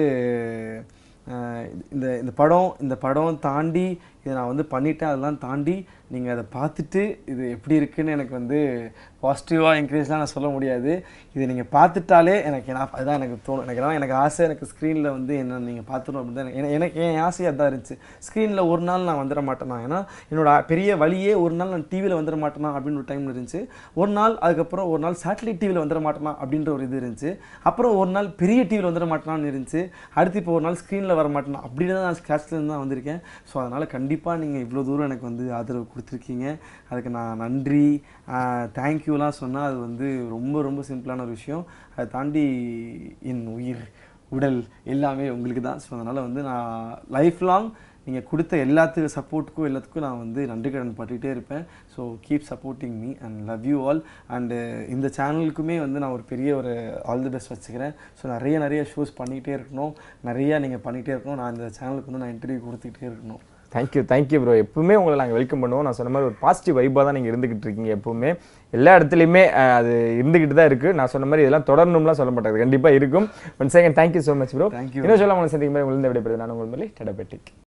இந்த இந்த படம் இந்த படம் தாண்டி இதை நான் வந்து பண்ணிட்டேன், அதெல்லாம் தாண்டி நீங்கள் அதை பார்த்துட்டு இது எப்படி இருக்குன்னு எனக்கு வந்து பாசிட்டிவாக என்கரேஜ்லாம் நான் சொல்ல முடியாது. இதை நீங்கள் பார்த்துட்டாலே எனக்கு நான் அதுதான் எனக்கு தோணும். எனக்கு ஏன்னா எனக்கு ஆசை, எனக்கு ஸ்க்ரீனில் வந்து என்ன நீங்கள் பார்த்துடணும் அப்படின்னு தான் எனக்கு எனக்கு என் ஆசையாக தான் இருந்துச்சு. ஸ்க்ரீனில் ஒரு நாள் நான் வந்துட மாட்டேனா, ஏன்னா என்னோட பெரிய வழியே ஒரு நாள் நான் டிவியில் வந்துட மாட்டேனா அப்படின்னு ஒரு டைம் இருந்துச்சு. ஒரு நாள் அதுக்கப்புறம் ஒரு நாள் சேட்டலைட் டிவியில் வந்துட மாட்டேனா அப்படின்ற ஒரு இது இருந்துச்சு. அப்புறம் ஒரு நாள் பெரிய டிவியில் வந்துட மாட்டேனான்னு இருந்துச்சு. அடுத்து இப்போ ஒரு நாள் ஸ்க்ரீனில் வர மாட்டேனா அப்படின்னு தான் நான் ஸ்கிராட்ச்லேருந்து தான் வந்திருக்கேன். ஸோ அதனால் கண்டிப்பாக நீங்கள் இவ்வளோ தூரம் எனக்கு வந்து ஆதரவு கொடுத்துருக்கீங்க, அதுக்கு நான் நன்றி. தேங்க்யூலாம் சொன்னால் அது வந்து ரொம்ப ரொம்ப சிம்பிளான ஒரு விஷயம். அதை தாண்டி என் உயிர் உடல் எல்லாமே உங்களுக்கு தான். ஸோ அதனால் வந்து நான் லைஃப் லாங் நீங்கள் கொடுத்த எல்லாத்துக்கும் சப்போர்ட்டுக்கும் எல்லாத்துக்கும் நான் வந்து நன்றி கடன் பட்டுகிட்டே இருப்பேன். So keep supporting me and love you all. And இந்த சேனலுக்குமே வந்து நான் ஒரு பெரிய ஒரு ஆல் தி பெஸ்ட் வச்சுக்கிறேன். ஸோ நிறைய நிறைய ஷோஸ் பண்ணிகிட்டே இருக்கணும், நிறையா நீங்கள் பண்ணிகிட்டே இருக்கணும். நான் இந்த சேனலுக்கு வந்து நான் இன்டர்வியூ கொடுத்துக்கிட்டே இருக்கணும். Thank you thank you bro. எப்பவுமே உங்களை நாங்கள் வெல்கம் பண்ணுவோம். நான் சொன்ன மாதிரி ஒரு பாசிட்டிவ் வைப்பாக தான் நீங்கள் இருந்துகிட்டு இருக்கீங்க. எப்பவுமே எல்லா இடத்துலையுமே அது இருந்துகிட்டு தான் இருக்குது. நான் சொன்ன மாதிரி இதெல்லாம் தொடரணும்லாம் சொல்ல மாட்டாங்க, கண்டிப்பாக இருக்கும். One second thank you so much bro. Thank you. இன்னும் சொல்ல உங்களை சந்திக்கும் மாதிரி உங்களுக்கு விடைபெறுது நான் உங்கள் மாதிரி டடபெட்டிக்.